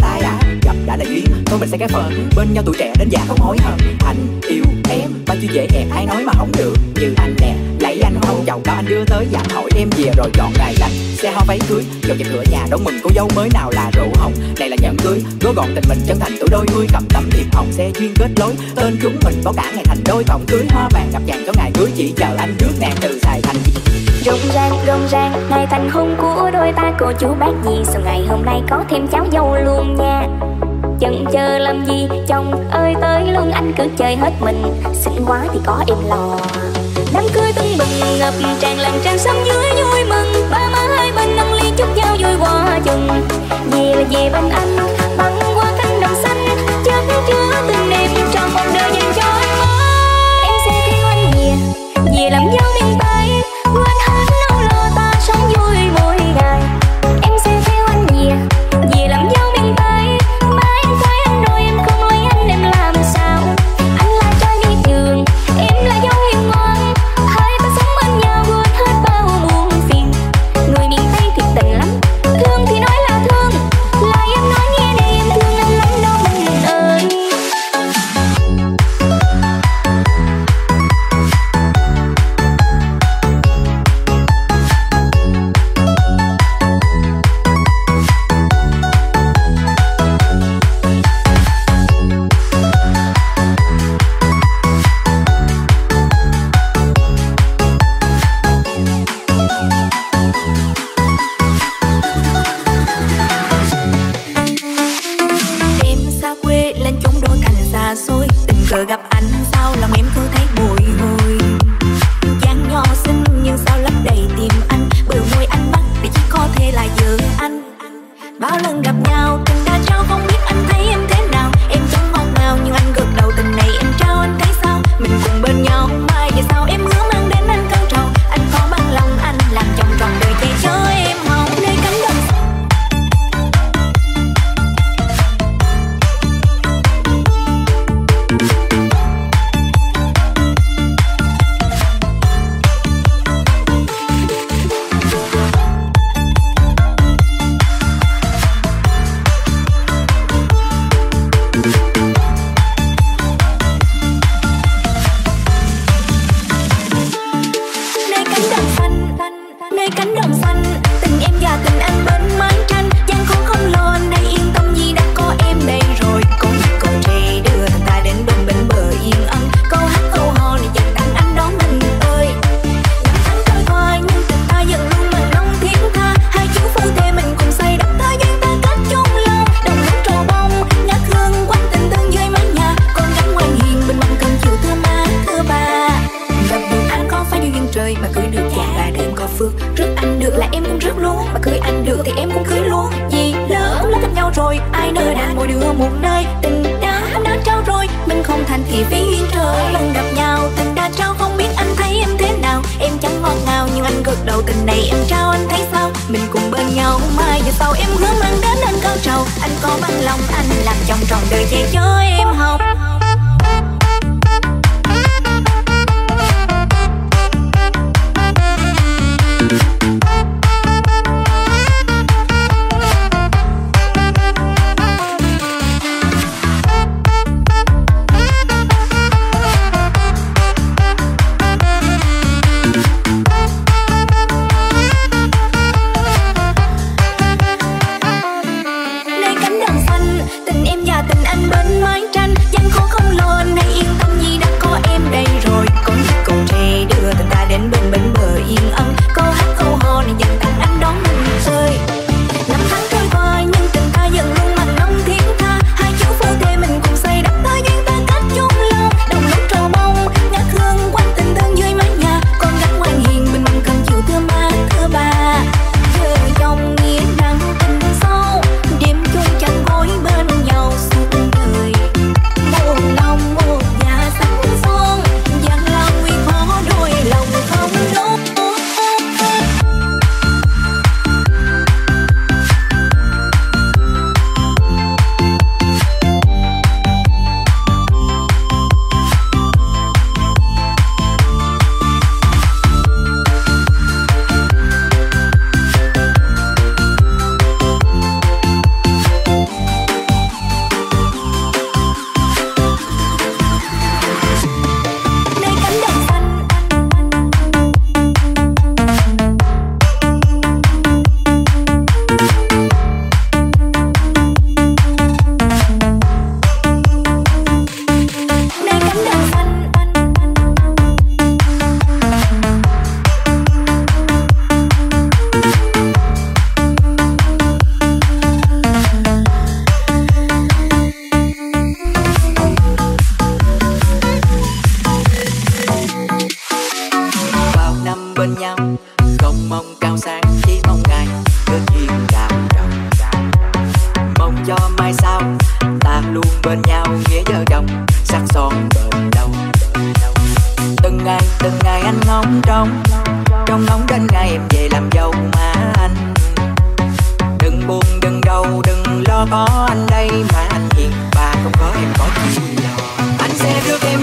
ai đã gặp đã là duyên, thôi mình sẽ cái phận bên nhau tuổi trẻ đến già không hối hận. Anh yêu em bao nhiêu dễ ẹt ai nói mà không được, như anh nè lấy anh hôn chầu cao anh đưa tới dặn hỏi em về rồi chọn ngày lành xe hoa váy cưới dọn dẹp cửa nhà đón mừng cô dâu mới nào là rượu hồng, này là nhẫn cưới gói gọn tình mình chân thành tuổi đôi mươi, cầm tấm thiệp hồng xe duyên kết lối tên chúng mình có cả ngày thành đôi, vòng cưới hoa vàng gặp chàng cho ngày cưới chỉ chờ anh rước nàng từ Sài Thành. Rộn ràng ngày thành hôn của đôi ta, cô chú bác gì sau ngày hôm nay có thêm cháu dâu luôn nha. Chần chờ làm gì chồng ơi tới luôn, anh cứ chơi hết mình, xinh quá thì có em lò. Đám cưới tưng bừng ngập tràn làng trang sông dưới vui mừng, ba má hai bên nâng ly chúc nhau vui qua chừng. Về là về bên anh băng qua cánh đồng xanh, chất chứa từng đêm trong một đời dành cho anh mới. Em sẽ theo anh về làm dâu miền Tây, quên hết nỗi lo ta sống vui mỗi ngày. Em sẽ theo anh về làm dâu miền Tây, mà em thấy anh rồi em không lấy anh em làm sao. Anh là trai đi trường, em là dâu hiền ngoan, hai ta sống bên nhau quên hết bao muộn phiền. Người miền Tây thiệt tình lắm, thương thì nói là thương, lời em nói nghe đây em thương anh lắm đâu mình ơi. Giờ gặp anh sao lòng em cứ thấy bồi hồi, dáng nhỏ xinh nhưng sao lấp đầy tim anh, bờ môi anh bắt thì chỉ có thể là vợ anh. Bao lần gặp nhau tình đã trao không biết anh thấy em thế nào, em chẳng ngọt ngào nhưng anh gật đầu tình này em trao anh thấy sao. Mình cùng bên nhau mai về sau em hứa mang đến anh cao trầu, anh có bằng lòng anh làm chồng trọn đời che chở em hồng nơi cánh đồng. Nơi cánh đồng xanh, tình em và tình anh bên mái tranh, gian khổ không lo anh đây yên tâm vì đã có em đây rồi. Có một câu tre đưa ta đến bên bờ yên ân, câu hát câu hò này dành tặng anh đón mình ơi. Năm tháng trôi qua nhưng tình ta vẫn luôn mặn nồng thiết tha, hai chú phu thê mình cùng xây đắp ta duyên ta kết chung lâu. Đồng nước trầu bông ngát hương quanh tình thương dưới mái nhà, con gái ngoan hiền bên mâm cơm chiều thưa má thưa ba. Gặp được anh có phải duyên trời mà cưới được chàng là đêm có phước, rước anh được là em cũng rước luôn, mà cưới anh được thì em cũng cưới luôn. Vì lỡ cũng đã gặp nhau rồi, ai nơi đang mỗi đứa một nơi, tình đã trao rồi, mình không thành thì vì duyên trời. Lần gặp nhau tình đã trao không biết anh thấy em thế nào, em chẳng ngọt ngào nhưng anh gật đầu tình này em trao anh thấy sao. Mình cùng bên nhau mai về sau em hứa mang đến anh cao trầu, anh có bằng lòng anh làm chồng trọn đời che chở em hồng. Nơi cánh đồng xanh, tình em và tình anh bên mái tranh, mai sau ta luôn bên nhau nghĩa vợ chồng sắc son bền lâu. Từng ngày anh ngóng trông ngóng đến ngày em về làm dâu mà anh đừng buồn đừng đau đừng lo, có anh đây mà anh hiền và không có em có gì lo. Anh sẽ rước em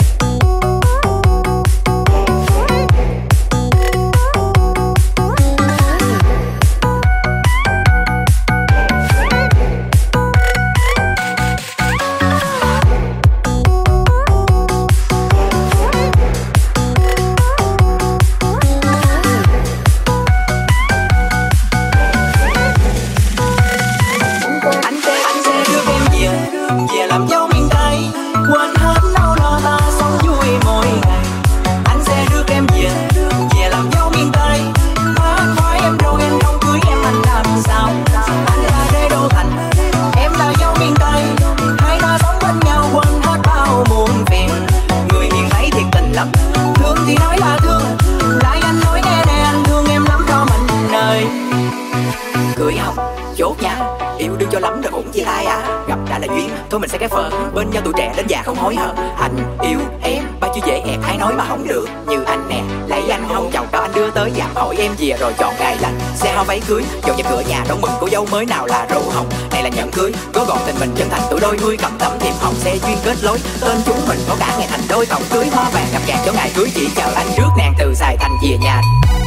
làm dâu miền Tây, quên hết nỗi lo ta sống vui mỗi ngày. Anh sẽ rước em về làm dâu miền Tây. Má khoái em rồi em không cưới em anh làm sao? Anh là Đế Đô Thành, em là dâu miền Tây. Hai ta sống bên nhau quên hết bao muộn phiền. Người miền Tây thiệt tình lắm, thương thì nói là thương. Lại anh nói nghe nè anh thương em lắm cho mình ơi. Cưới không, chốt nha, yêu đương cho lắm rồi cũng chia tay à. Gặp đã là duyên, thôi mình sẽ cái phần bên nhau tuổi trẻ đến già không hối hận. Anh yêu em, ba chữ dễ ẹt ai nói mà không được. Như anh nè, lấy anh hôn chồng đó anh đưa tới dạm hỏi em về rồi chọn ngày lành. Xe hoa váy cưới, dọn dẹp cửa nhà đón mừng cô dâu mới nào là rượu hồng. Này là nhẫn cưới, gói gọn tình mình chân thành tuổi đôi mươi cầm tấm thiệp hồng. Xe duyên kết lối, tên chúng mình có cả ngày thành đôi cổng cưới hoa vàng ngập tràn cho ngày cưới chỉ chờ anh rước nàng từ Sài Thành về nhà.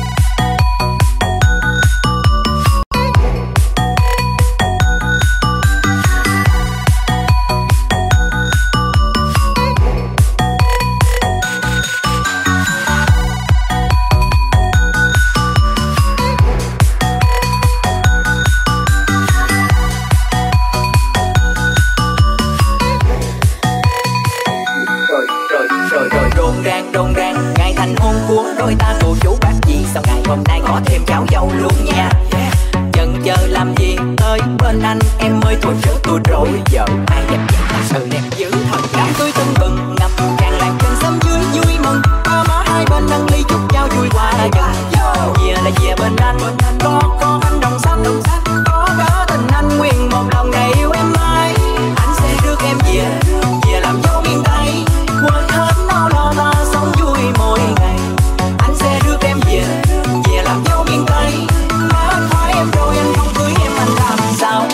Rộn ràng ngày thành hôn của đôi ta cô chú bác gì sau ngày hôm nay có thêm cháu dâu luôn nha. Chần chờ làm gì tới bên anh em ơi thôi rớt tôi rồi giờ ai đẹp nhất là sự đẹp dữ thật. Đám cưới tưng bừng ngập tràn làng trên sân dưới vui mừng, ba má hai bên nâng ly chúc nhau vui qua dần. Về là về bên anh có anh đồng xanh có cả tình anh nguyên một lòng này yêu em mãi. Anh sẽ rước em về làm dâu miền Tây, quên hết nỗi lo ta sống vui mỗi ngày. Anh sẽ rước em về làm dâu miền Tây. Má anh khoái em rồi anh không cưới em anh làm sao?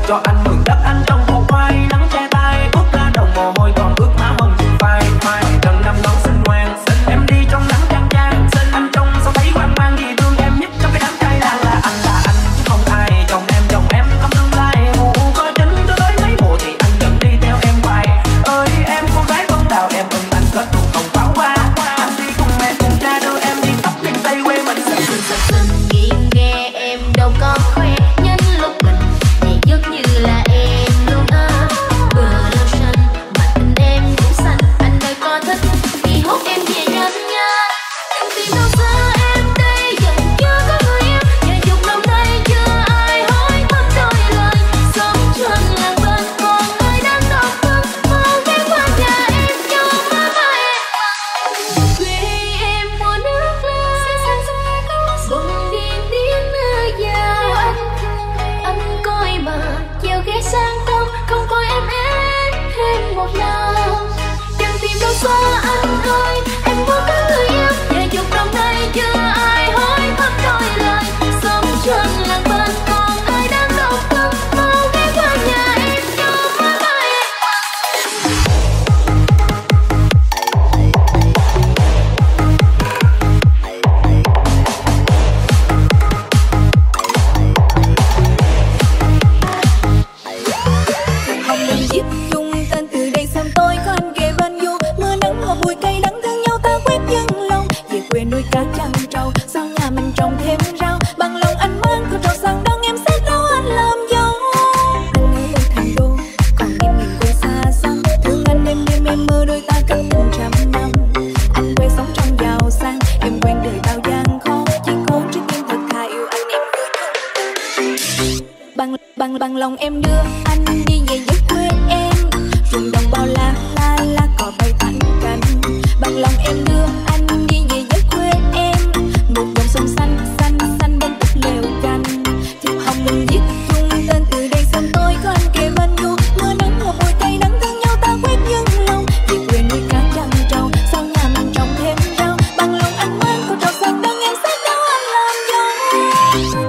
cho anh mượn đất anh trong một vai nắng che tay bước ra đồng mồ hôi còn ướt má hồng phai phai lần năm đón xinh ngoan xinh em đi trong nắng chang chang xinh anh trông sao thấy hoang mang vì thương em nhất trong cái đám trai là anh chứ không ai chồng em không tương lai mùa có chính cho tới mấy mùa thì anh vẫn đi theo em hoài ơi em cô gái bông đào em ưng anh kết thúc không pháo hoa anh đi cùng mẹ cùng cha đưa em đi tóc miền tây quê mình xinh nghiêng nghe em đâu có khoe nhân lúc mình thì giống như là em luôn á bờ lâu xanh mà tình em cũng xanh anh ơi có thích thì hút em về nhanh nha em tìm đâu xa em đây giờ chưa có người yêu nhà dục năm nay chưa ai hỏi thăm đôi lời sống trên làng bên còn ai đang độc thân mau ghé qua nhà em cho má em quê em mùa nước lên bông điên điên nơi già anh coi mà chiều ghé sang tâm không coi em thêm một lần chẳng tìm đâu xa anh ơi em muốn có người yêu nhà dục năm nay chưa ai hỏi thăm đôi lời sống trên làng bên còn ai đang độc thân mau ghé qua nhà em cho má em Hồng mình viết chung tên từ đây sớm tối có anh kề bên du mưa nắng ngọt bùi cây đắng thương nhau ta quét dân lòng về quê nuôi cá chăn trâu sau nhà mình trồng thêm rau bằng lòng anh mang con trâu sang đón em xét nấu anh làm dâu anh ở lên thành đô còn em nhìn quê xa xăm thương anh đêm đêm em mơ đôi ta cách tình trăm năm anh quê sống trong giàu sang em quen đời bao gian khó chỉ cố trái tim thật thà yêu anh em bằng lòng em đưa anh đi về với quê em rừng đồng bao la la cỏ bay thẳng cánh bằng lòng em đưa anh đi về với quê em một dòng sông xanh xanh xanh bên túp lều tranh thiệp hồng mình viết chung tên từ đây sớm tối có anh kề bên du mưa nắng ngọt bùi cây đắng thương nhau ta quét dân lòng về quê nuôi cá chăn trâu sau nhà mình trồng thêm rau bằng lòng anh mang con trâu sang đón em xét nấu anh làm dâu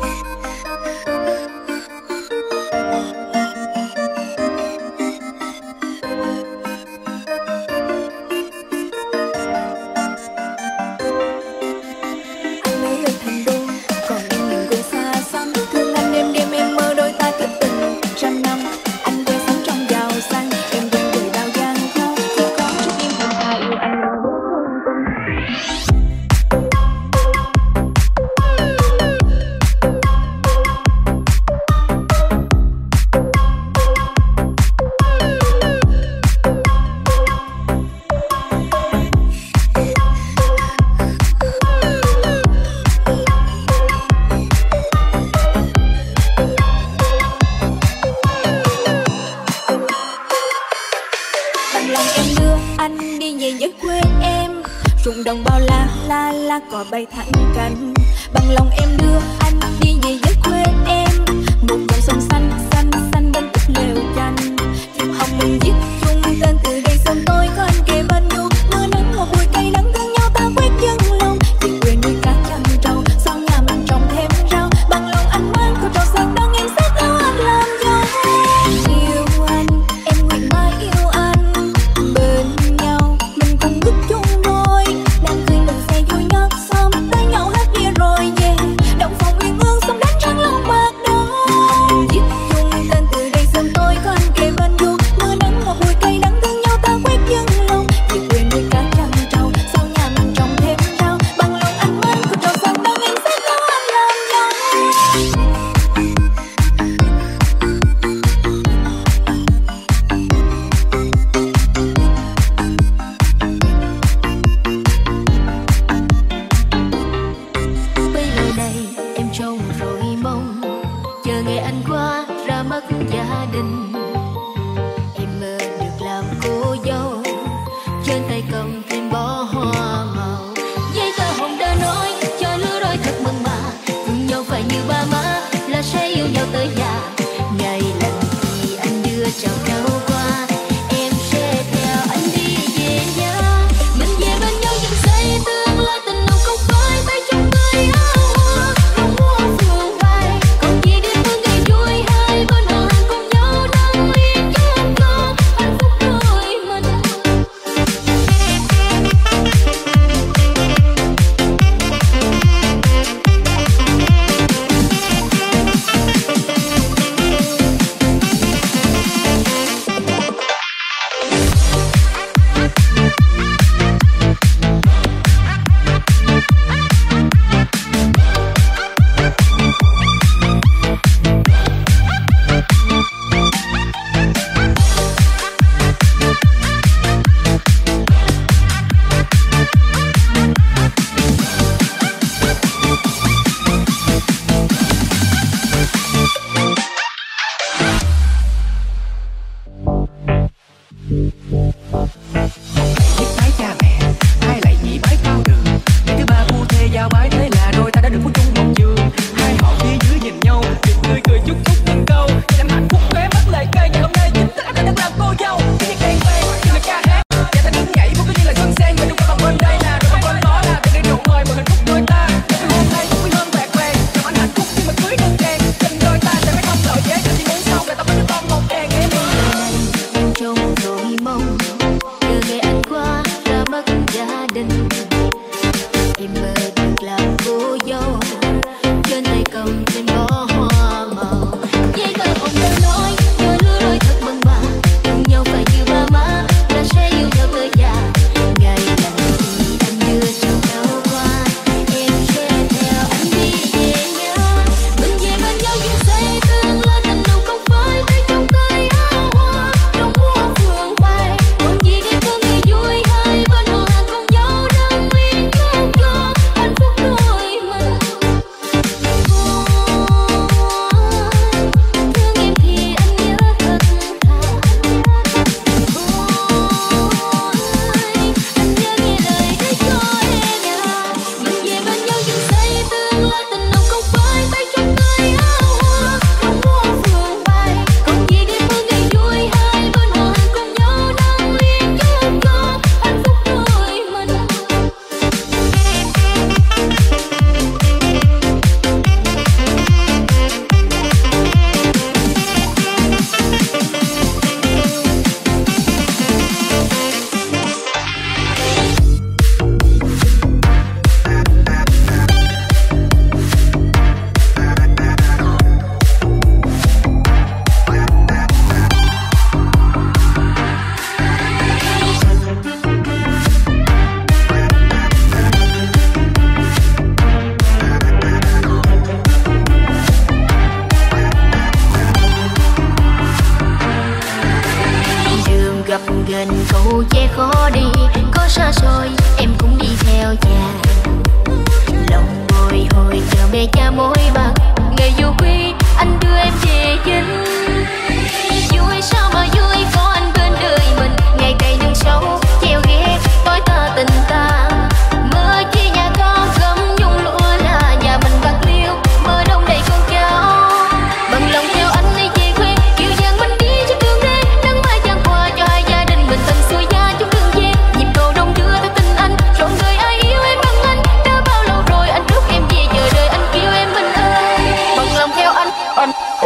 anh ở lên thành đô còn em nhìn quê xa xăm thương anh đêm đêm em mơ đôi ta kết tình trăm năm anh quê sống trong giàu sang em quen đời bao gian khó chỉ có chút im thật thà yêu anh luôn bằng lòng em đưa anh đi về với quê em rụng đồng bao la cỏ bay thẳng cánh bằng lòng em đưa anh đi về với quê em một dòng sông xanh xanh xanh bên túp lều tranh thiệp hồng mình viết chung tên từ đây sớm tối có anh kề bên du mưa nắng ngọt bùi cây đắng thương nhau ta quét dân lòng về quê nuôi cá chăn trâu sau nhà mình trồng thêm rau bằng lòng anh mang con trâu sang đón em xét nấu anh làm dâu yêu anh em nguyện mãi yêu anh bên nhau mình cùng bước chung đôi đang cười mình say vui nhót xóm tay nhau hát bia rồi về động phòng uyên ương xóm đánh trăng lòng bạc đó viết chung tên từ đây sớm tối có anh kề bên du mưa nắng ngọt bùi cây đắng thương nhau ta quét dân lòng về quê nuôi cá chăn trâu sau nhà mình trồng thêm rau bằng lòng anh mang con trâu sang đón em xét nấu anh làm dâu bây giờ đây em trông rồi mong chờ ngày anh qua ra mắt gia đình em mơ được làm cô dâu trên tay cầm thêm bó hoa màu giấy tờ hồng đã nói cho lứa đôi thật mừng mà thương nhau phải như ba má là sẽ yêu nhau tới già ngày lành thì anh đưa chào nhau qua em sẽ theo anh đi về nhà mình về bên nhau dần xây tương lai tình nồng không phai tay trong tay áo hoa không mua phường vai còn gì đi thương ngày vui hai bên hồ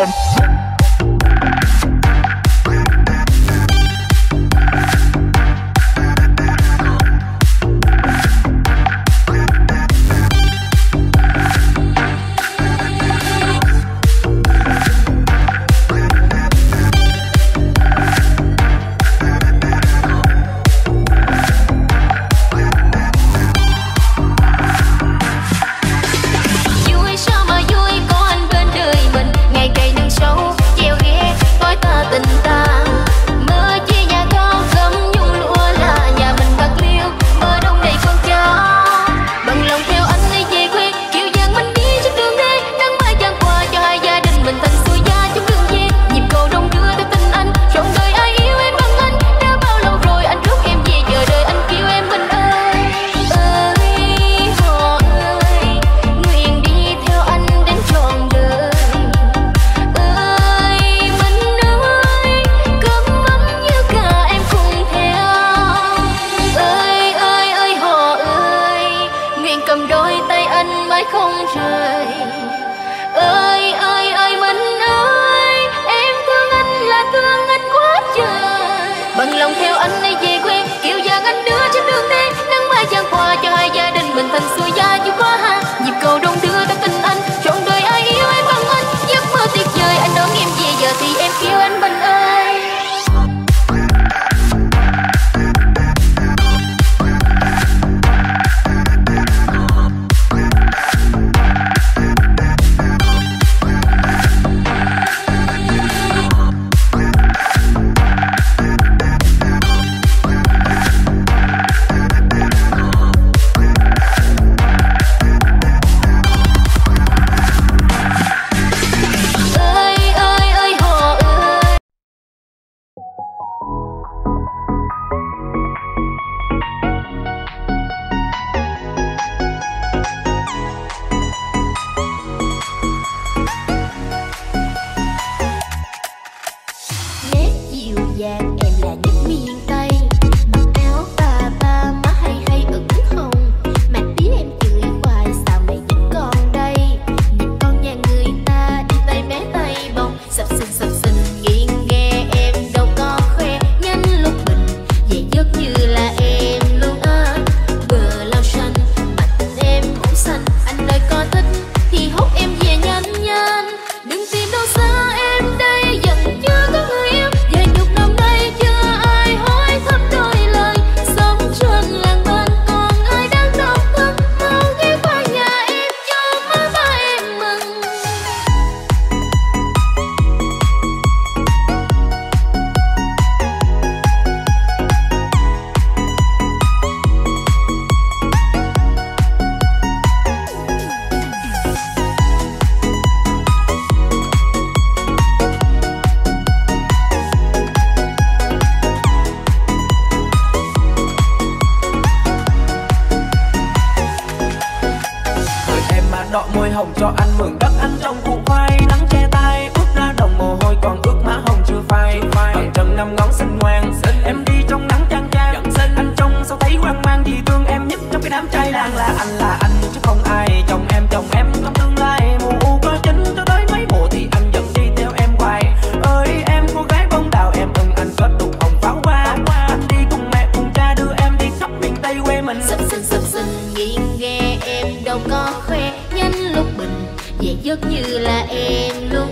đọ môi hồng cho anh mừng đất anh trong cuộc vai nắng che tay ướt ra đồng mồ hôi còn ướt má hồng chưa phai bằng trần năm ngón xinh ngoan em đi trong nắng chang chang anh trông sao thấy hoang mang vì thương em nhất trong cái đám trai đang là anh chứ không ai chồng em trong tương lai mùa u có chính cho tới mấy mùa thì anh vẫn đi theo em hoài ơi em cô gái bông đào em ưng anh kết đục hồng pháo hoa anh đi cùng mẹ cùng cha đưa em đi khắp miền tây quê mình sập sình nghiêng ghe em đâu có khoe nhanh lúc bình về giấc như là em luôn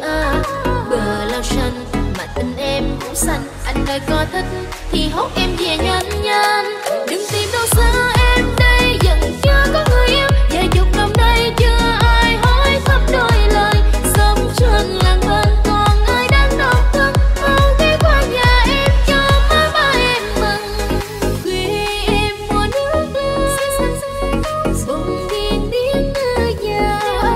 bờ lao xanh mà tình em cũng xanh anh ơi có thích thì hốt em về nhanh nhanh đừng tìm đâu xa em đây vẫn chưa có người yêu về dục đồng đây chưa ai hỏi thăm đôi lời sống trên làng bên còn ai đang độc thân mau ghé qua nhà em cho má ba em mừng khuya em mùa nước lên bông điên điên như nhà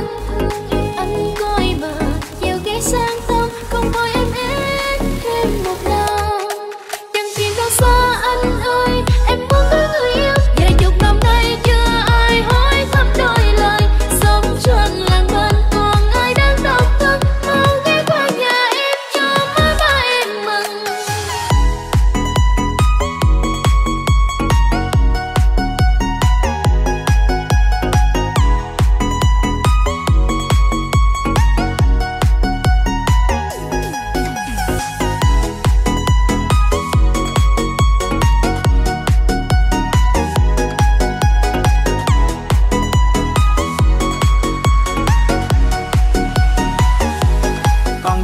anh coi mà gieo ghé sang tâm không coi em ép thêm một lần chẳng tìm đâu xa anh ơi em muốn có người yêu về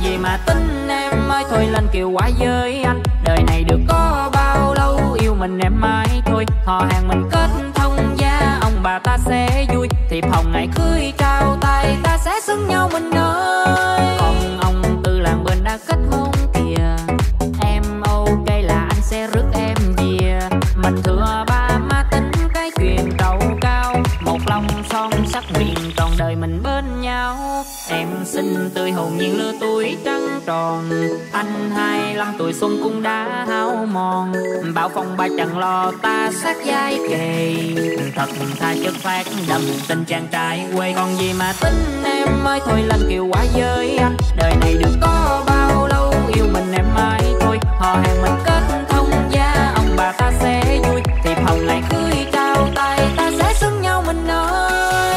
gì mà tính em ơi, thôi lên kiều quá với anh. Đời này được có bao lâu, yêu mình em mãi thôi. Họ hàng mình kết thông gia, ông bà ta sẽ vui. Thiệp hồng ngày cưới trao tay, ta sẽ xứng nhau mình ơi. Còn ông Tư làng bên đã kết hôn kìa, em ok là anh sẽ rước em về. Mình thừa ba má tính cái chuyện trầu cao, một lòng son sắc nguyện trọn đời mình bên nhau. Em xinh tươi hồn nhiên lứa tuổi trắng tròn, anh 25 tuổi xuân cũng đã hao mòn. Bao phong ba chẳng lo ta sát vai kề, thật tha chất phát đậm tình chàng trai quê. Còn gì mà tính em ơi, thôi lên kiều quá với anh. Đời này được có bao lâu, yêu mình em mãi thôi. Họ hàng mình kết thông gia, ông bà ta sẽ vui. Thiệp hồng ngày cưới trao tay, ta sẽ xứng nhau mình ơi.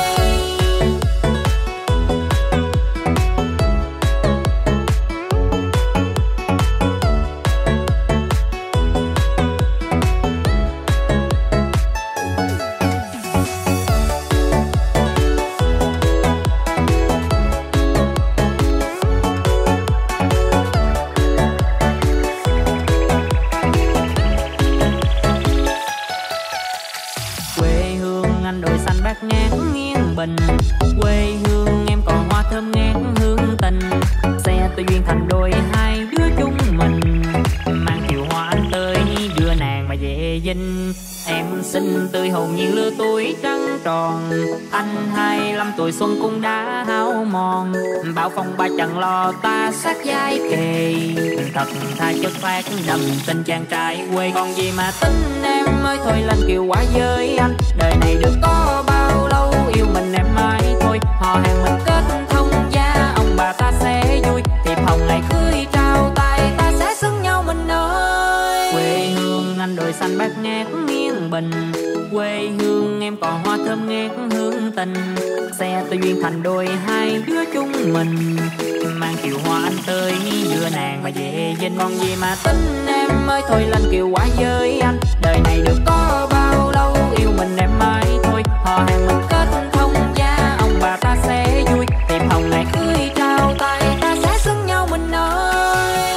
Quê hương em còn hoa thơm ngát hương tình, xe tôi duyên thành đôi hai đứa chúng mình. Mang chiều hoa anh tới đưa nàng mà về dinh. Em xinh tươi hồn nhiên lứa tuổi trắng tròn, anh 25 tuổi xuân cũng đã hao mòn. Bao phong ba chẳng lo ta sát vai kề, thật tha chất phát đậm tình chàng trai quê. Còn gì mà tính em ơi, thôi lên kiều quá với anh. Đời này được có bao lâu, yêu mình em mãi thôi. Họ hàng mình kết thông gia, ông bà ta sẽ vui. Thiệp hồng ngày cưới trao tay, ta sẽ xứng nhau mình ơi. Quê hương anh đồi xanh bát ngát nghiêng bình, quê hương em còn hoa thơm ngát hương tình. Xe tôi duyên thành đôi hai đứa chúng mình, mang kiều hoa anh tới đưa nàng và về dinh. Còn gì mà tính em ơi, thôi lên kiều quá với anh. Đời này được có bao lâu, yêu mình em mãi thôi. Họ hàng mình kết thông gia, ông bà ta sẽ vui. Thiệp hồng ngày cưới trao tay, ta sẽ xứng nhau mình ơi.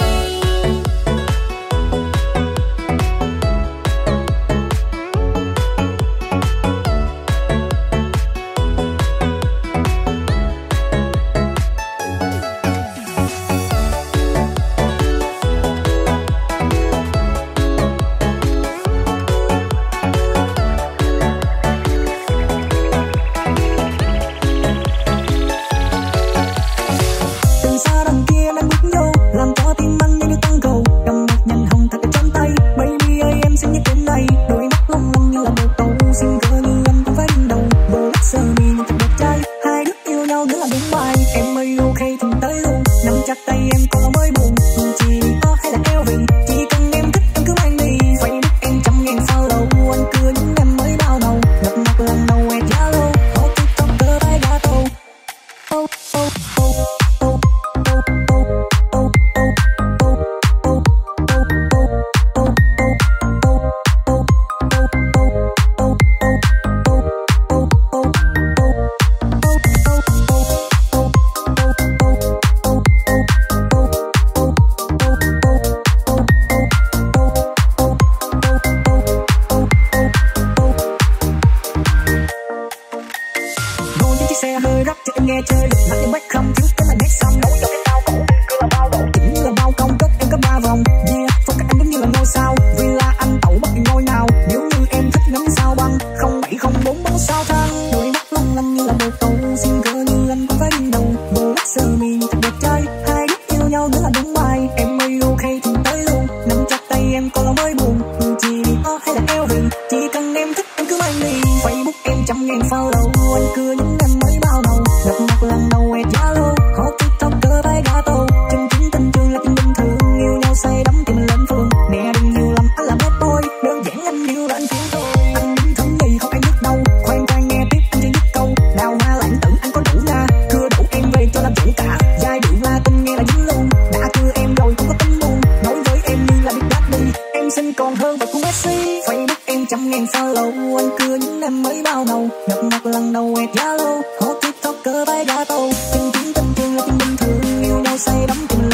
Say đắm tình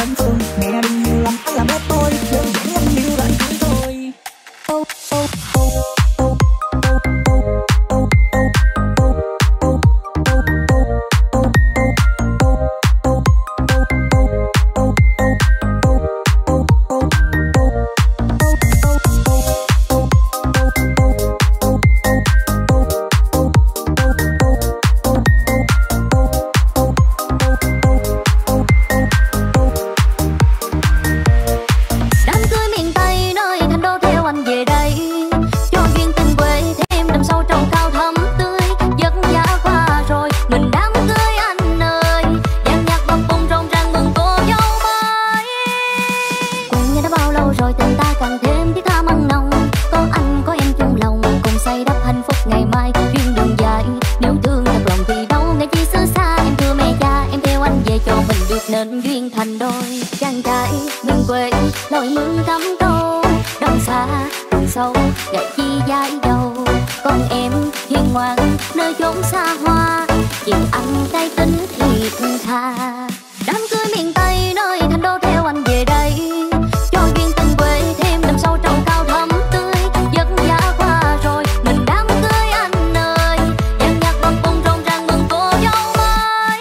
Chàng trai miền quê lội mương cắm câu, đồng xa đường sâu gạch chi dãi đầu. Còn em hiền ngoan nơi chốn xa hoa, chịu anh cái tính thiệt tha. Đám cưới miền Tây nơi thành đô theo anh về đây, cho duyên tình quê thêm đầm sâu trầu cao thắm tươi. Giấc giá qua rồi mình đám cưới anh ơi, dàn nhạc bập bùng rộn ràng mừng cô dâu mới.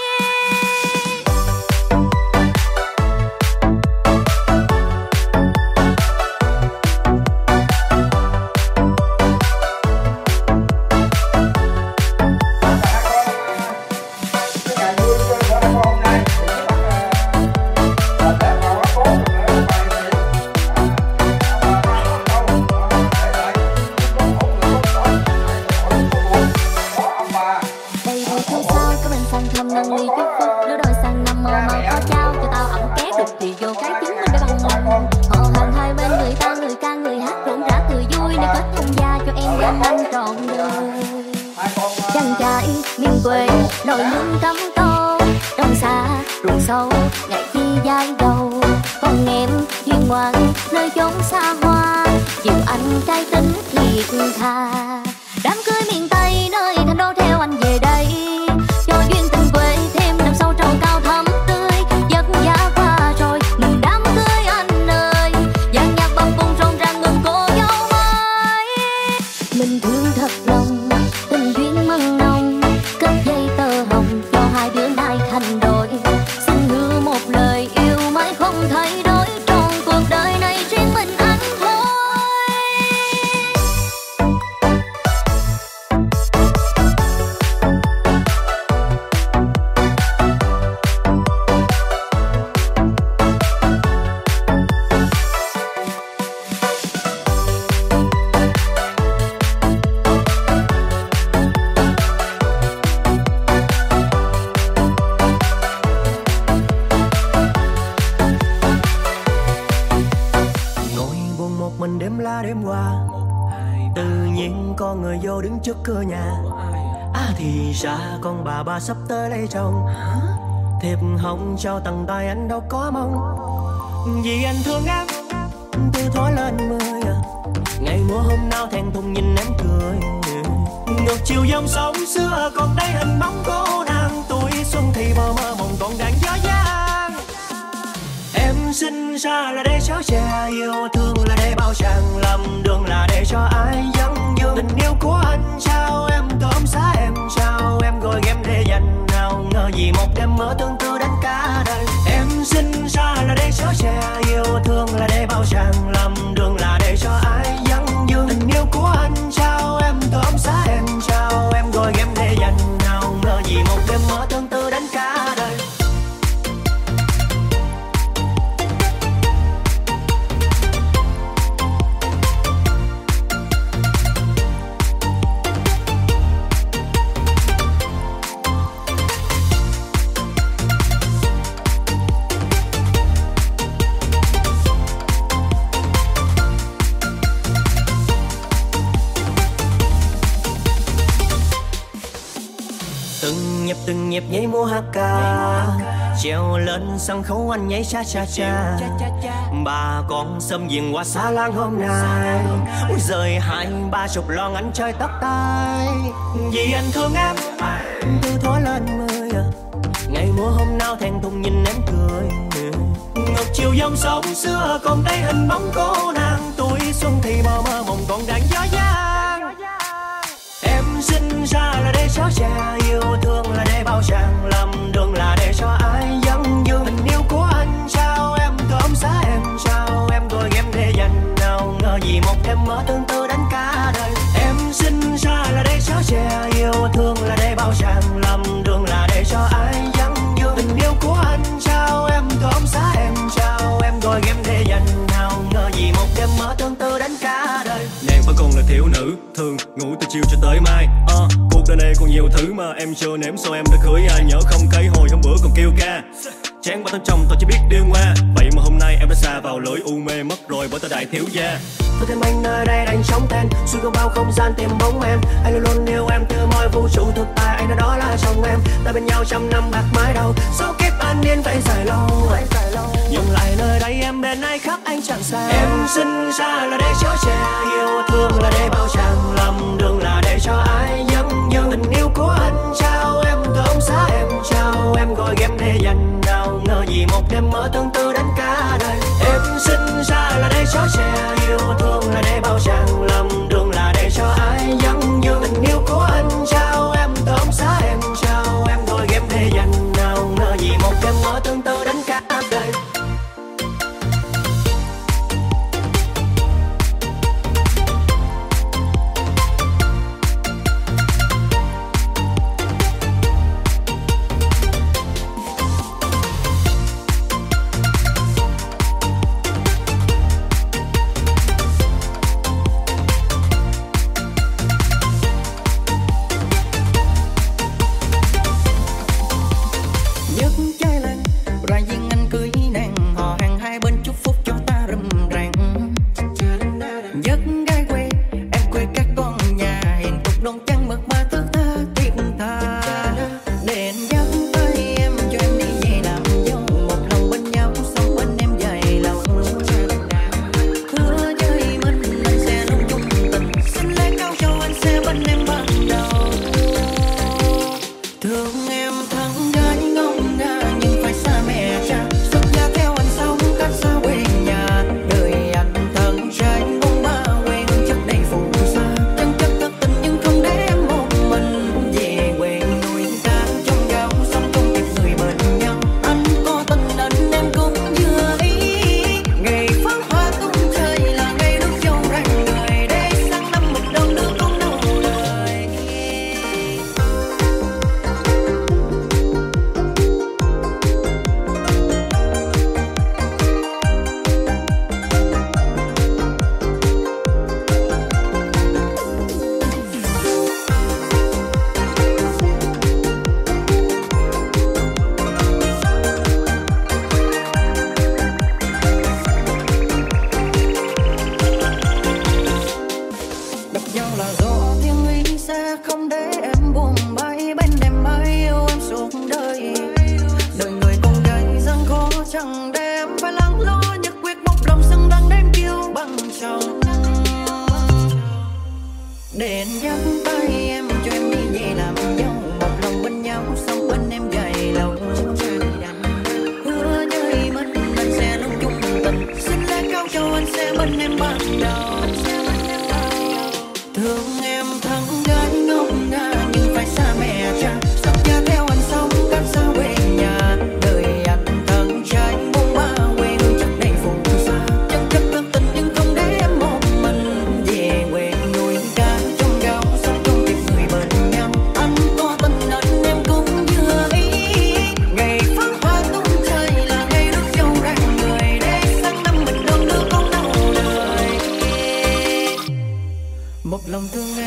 Chàng trai miền quê lội mương cắm câu, đồng xa ruộng sâu ngày chi dãi đầu. Còn em hiền ngoan nơi chốn xa hoa, chịu anh cái tính thiệt tha. Đám cưới miền Tây nơi thành đô theo anh về đây, cho duyên tình quê thêm đầm sâu trầu cao thắm tươi. Giấc giá qua rồi mừng đám cưới anh ơi, dàn nhạc bập bùng rộn ràng mừng cô dâu mới. Mình thương thật lòng tình duyên mừng nồng, cất dây tơ hồng cho hai đứa nay thành đôi. Xin hứa một lời yêu mãi không thay đổi, trong cuộc đời này riêng mình anh thôi. Mình đêm la đêm qua, tự nhiên có người vô đứng trước cửa nhà. Thì ra con bà sắp tới lấy chồng. Thiệp hồng trao tầng tay anh đâu có mong, vì anh thương em từ thuở lên 10. Ngày mùa hôm nào thẹn thùng nhìn em cười. Ngược chiều dòng sông xưa còn đây hình bóng cô nàng. Tuổi xuân thì mơ mơ mộng còn đang gió giang. Em sinh ra là để chở che, yêu thương là để bao tràng, lầm đường là để cho ai dẫn dương. Tình yêu của anh trao em, tóm giá em trao em, gọi em để dành. Nào ngờ gì một đêm mơ tương tư đến cả đời. Em sinh ra là để chở che, yêu thương là để bao tràng, lầm đường là để cho ai dẫn dương. Tình yêu của anh trao em, tóm giá em trao em, gọi em để dành. Nào ngờ gì một đêm mơ tương tư đến cả đời. Từng nhịp nhảy múa hát ca, treo lên sân khấu anh nhảy cha cha cha. Bà con xâm diện qua xa làng hôm nay, rời 20-30 lon anh chơi tóc tai. Vì anh thương em từ thuở lên 10. Ngày mùa hôm nào thẹn thùng nhìn em cười. Ngược chiều dòng sông xưa còn đây hình bóng cô nàng. Tuổi xuân thì mơ mơ mộng còn đang gió giang. Em sinh ra là để chở che, yêu thương là để bao tràng, lầm đường là để cho ai dẫn dương. Tình yêu của anh trao em, tóm giá em trao em, gọi em để dành. Nào ngờ gì một đêm mơ tương tư đến cả đời. Em sinh ra là để chở che, yêu thương là để bao tràng, lầm đường là để cho ai dẫn dương. Tình yêu của anh trao em, tóm giá em trao em, gọi em để dành. Nào ngờ gì một đêm mơ tương tư đến cả đời. Nàng vẫn còn là thiếu nữ, thường ngủ từ chiều cho tới mai. Cuộc đời này còn nhiều thứ mà em chưa nếm, sao em đã cưới ai. Nhớ không cái hồi hôm bữa còn kêu ca, chán ba tấm chồng tôi chỉ biết điêu ngoa. Vậy mà hôm nay em đã xa ra vào lưỡi u mê mất rồi bởi tôi đại thiếu gia. Tôi thêm anh nơi đây đánh trống tên, xuyên qua bao không gian tìm bóng em. Anh luôn luôn yêu em từ mọi vũ trụ thực tại, anh nói đó là chồng em. Ta bên nhau trăm năm bạc mái đầu, số kiếp an niên phải dài lâu. Nhưng lại nơi đây em bên ai khác anh chẳng xa. Em sinh ra là để chở che, yêu thương là để bao chàng, lầm đường là để cho ai dâng như tình yêu của anh trao em từ ông xã em trao em gọi em để dành nào ngờ gì một đêm mơ tương tư đến cả đời. Em sinh ra là để chở che, yêu thương là để bao chàng, lầm đường là để cho ai dâng như tình yêu của anh trao em từ ông xã em trao em gọi em để dành nào ngờ gì một đêm mơ tương tư đến cả đời. Một lòng thương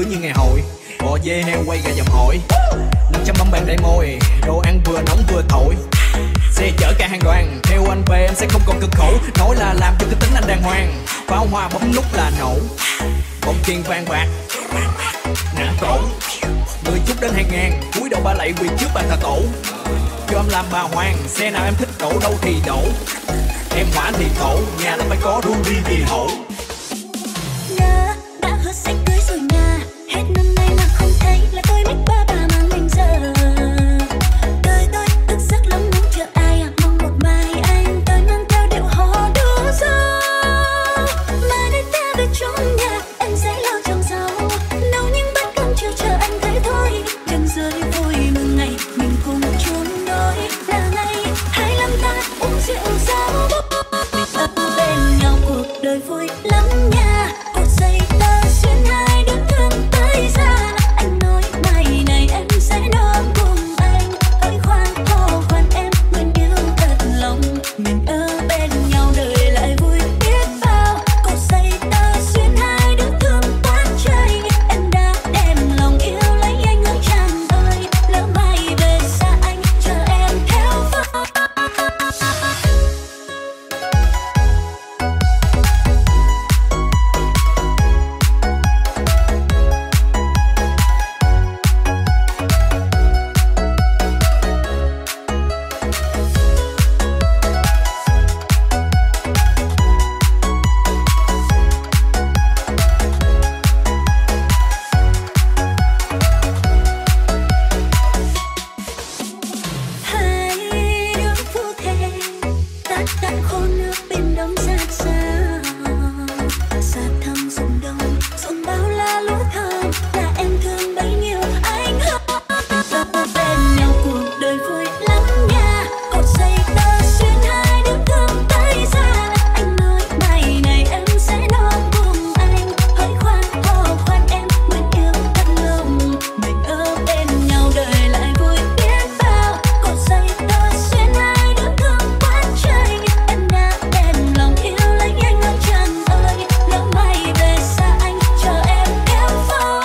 cưới như ngày hội. Bò dê heo quay gà dầm hỏi, 500 bấm bàn đầy môi, đồ ăn vừa nóng vừa thổi. Xe chở cả hàng đoàn, theo anh về em sẽ không còn cực khổ. Nói là làm cho cái tính anh đàng hoàng, pháo hoa bấm nút là nổ. Bông tiền vàng bạc ngã cổ, 10 chút đến 2.000, cúi đầu ba lạy quỳ trước bàn thờ tổ. Cho em làm bà hoàng, xe nào em thích đổ đâu thì đổ. Em hỏa thì thổ, nhà nó phải có Ruby thì hổ. Nga đã hứa sẽ cưới rồi Nga, hết năm nay mà không thấy là tôi mách ba bà mang mình giờ. Đời tôi thức giấc lắm muốn chờ ai, mong một mai anh tới mang theo điệu hò đua gió. Mà nơi ta về trong nhà em sẽ lo trồng rau, nấu những bát cơm chiều chờ anh thấy thôi. Trăng rơi vui mừng ngày mình cùng chung đôi, là ngày 25 ta uống rượu rau. Ở bên nhau cuộc đời vui lắm nha, cột dây tơ xuyên hai đứa thương tới ra. Anh nói mai này em sẽ đón cùng anh, hỡi khoan hò khoan em nguyện yêu thật lòng. Mình ở bên nhau đời lại vui biết bao, cột dây tơ xuyên hai đứa thương quá trời. Em đã đem lòng yêu lấy anh ơi chàng ơi, lỡ mai về xa anh chờ em theo phó. Hai đứa phu thề tát tát khô nước bên đông sát xa, xa thăm ruộng đông ruộng bao la lúa thơm, là em thương bấy nhiêu anh hơn. Ở bên nhau cuộc đời vui lắm nha, cột dây tơ xuyên hai đứa thương tới ra. Anh nói mai này em sẽ đón cùng anh, hỡi khoan hò khoan em nguyện yêu thật lòng. Mình ở bên nhau đời lại vui biết bao, cột dây tơ xuyên hai đứa thương quá trời. Em đã đem lòng yêu lấy anh ơi chàng ơi, lỡ mai về xa anh chờ em theo phó.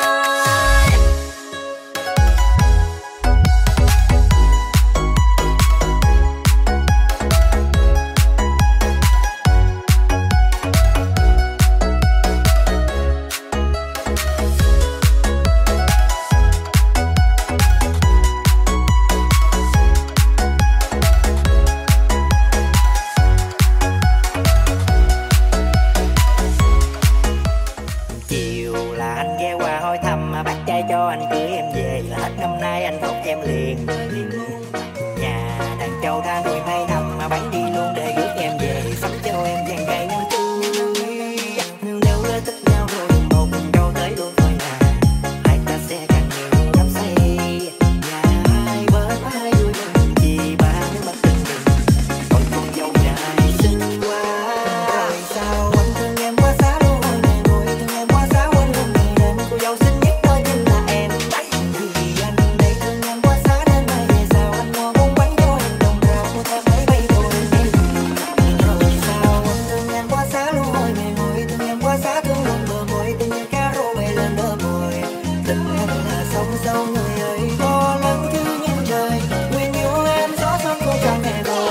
Chiều là anh ghé qua hỏi thăm mà bắt trai cho anh cưới em về, là hết năm nay anh thốt em liền. Nhà đàn châu ra nuôi mấy năm mà bán đi luôn để rước em về, sắm cho em vàng cây nắng tươi. Nếu đã thích nhau rồi một câu tới luôn thôi nè, hai ta sẽ càng nhiều đắm say. Nhà hai bên hai đuôi mình chỉ ba nước mắt tình mình, còn con dâu trai xinh quá. Rồi sao anh thương em quá xa luôn ngày ngồi, thương em quá xa quên luôn ngày đêm. Cô dâu xinh nhất đó chính là em. Vì anh đây thương em quá xa nên mai về sao anh mua bún bánh cho em đồng rau, cô theo mấy bay thôi em. Rồi sao anh thương em quá xa luôn hồi ngày ngồi, thương em quá xa thương luôn bờ môi, tình như cá rô bay lên bờ môi. Tình em là sông sâu người ơi, to lớn thứ nhân đời, nguyện yêu em gió xuân cô chẳng hề bờ.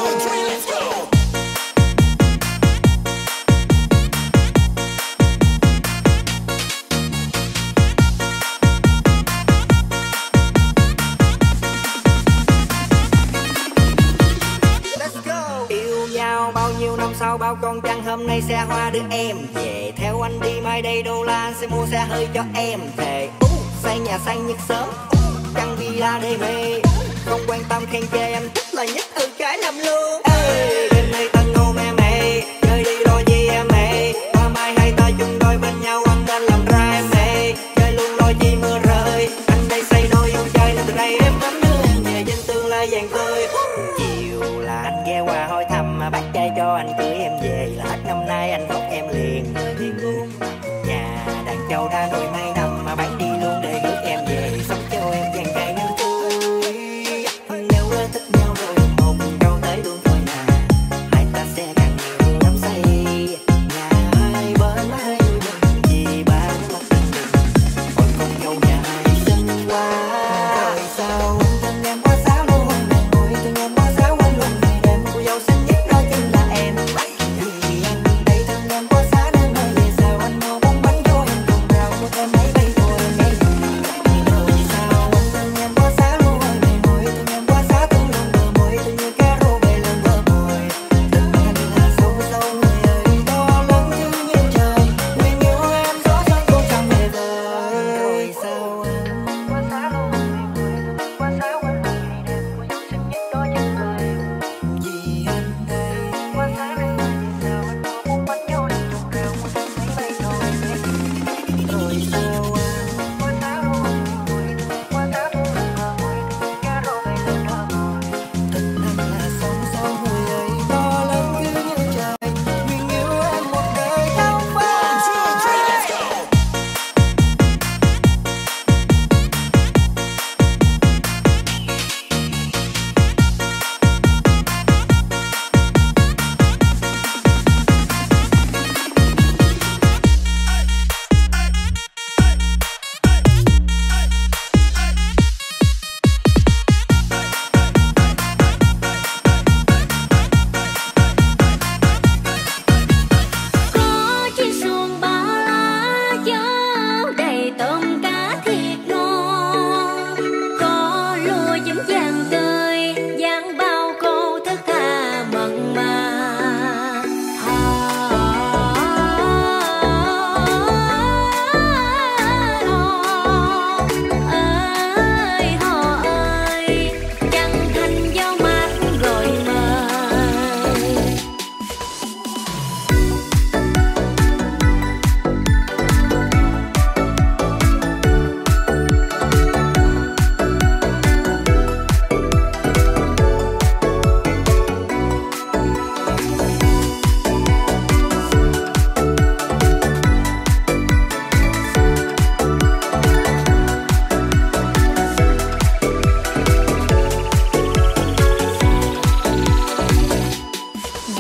Yêu nhau bao nhiêu năm sau bao con trăng, hôm nay xe hoa đưa em về. Theo anh đi mai đây đô la anh sẽ mua xe hơi cho em. Thề xây nhà xanh nhất sớm, trăng villa đê mê. Không quan tâm khen chê em thích là nhất từ trái năm luôn. Ê, đêm nay ta ngô mê mê, chơi đi đôi chi em mê. Qua mai hai ta chung đôi bên nhau anh nên làm ra em mê. Chơi luôn đôi chi mưa rơi, anh đây xây đôi yêu chơi nên từ đây em cấm đưa em về trên tương lai vàng tươi. Chiều là anh ghé qua hỏi thăm mà bắt trai cho anh cưới em về, là hết năm nay anh thốt em liền. Nhà đàn châu ra nuôi mấy năm mà bán đi luôn để rước em về, sắm cho em vàng cây nắng tươi. Nếu đã thích nhau rồi một câu tới luôn thôi nè, hai ta sẽ càng nhiều đắm say. Nhà hai bên hai đuôi mình chỉ ba nước mắt tình mình,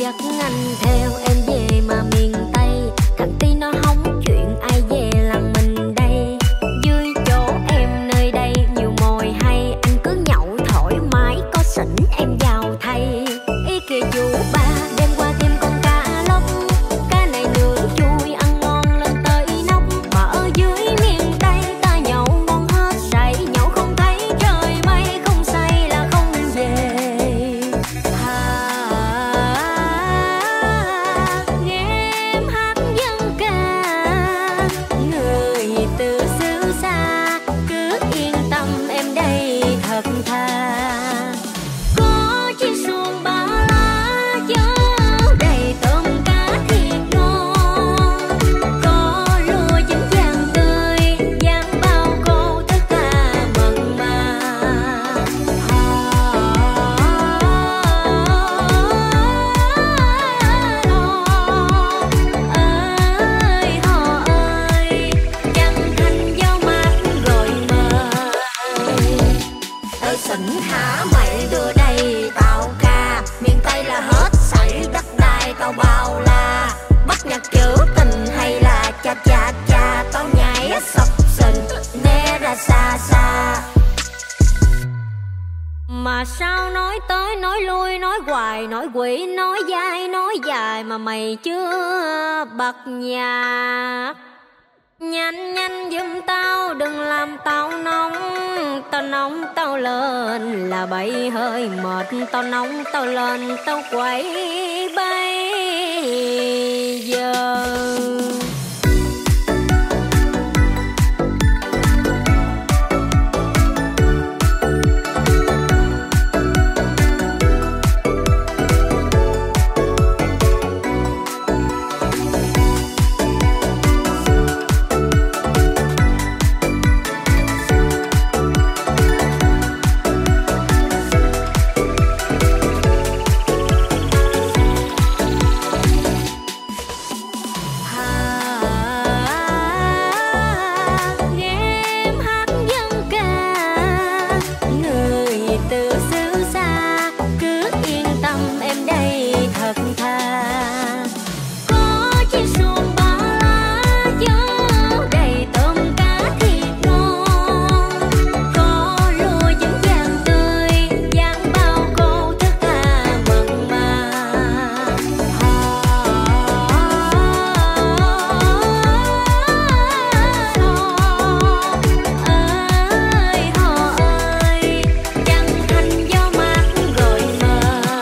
dắt anh theo em về mà miền Tây, thằng Tí nó hóng chuyện ai về làng mình đây. Dưới chỗ em nơi đây nhiều mồi hay, anh cứ nhậu thoải mái có xỉn em vào thay. Ý kìa chú ba đem qua thêm con cá lóc, cá này nướng chui ăn ngon lên tới nóc. Mà ở dưới miền Tây ta nhậu ngon hết say, nhậu không thấy trời mây, không say là không về. Nghe em hát dân ca, người từ xứ xa cứ yên tâm em đây thật thà. Có chiếc xuồng ba lá chở đầy tôm cá thiệt ngon, có lúa chín vàng tươi dáng bao cô tất cả mặn mà. Ơi họ ơi, trăng thanh gió mát gọi mời. Tới xỉn hả mày đưa đây tao ca, miền Tây là hết sảy đất đai tao bao la. Bắt nhạc trữ tình hay là cha cha cha, tao nhảy sập sình né ra xa xa. Mà sao nói tới nói lui nói hoài nói quỷ nói dai nói dài mà mày chưa bật nhạc. Nhanh nhanh giùm tao đừng làm tao nóng, tao nóng tao lên là bậy hơi mệt. Tao nóng tao lên tao quậy bây giờ. Nghe em hát dân ca, người từ xứ xa cứ yên tâm em đây thật thà. Có chiếc xuồng ba lá chở đầy tôm cá thiệt ngon, có lúa chín vàng tươi dáng bao cô tất cả mặn mà. Ơi họ ơi, trăng thanh gió mát gọi mời.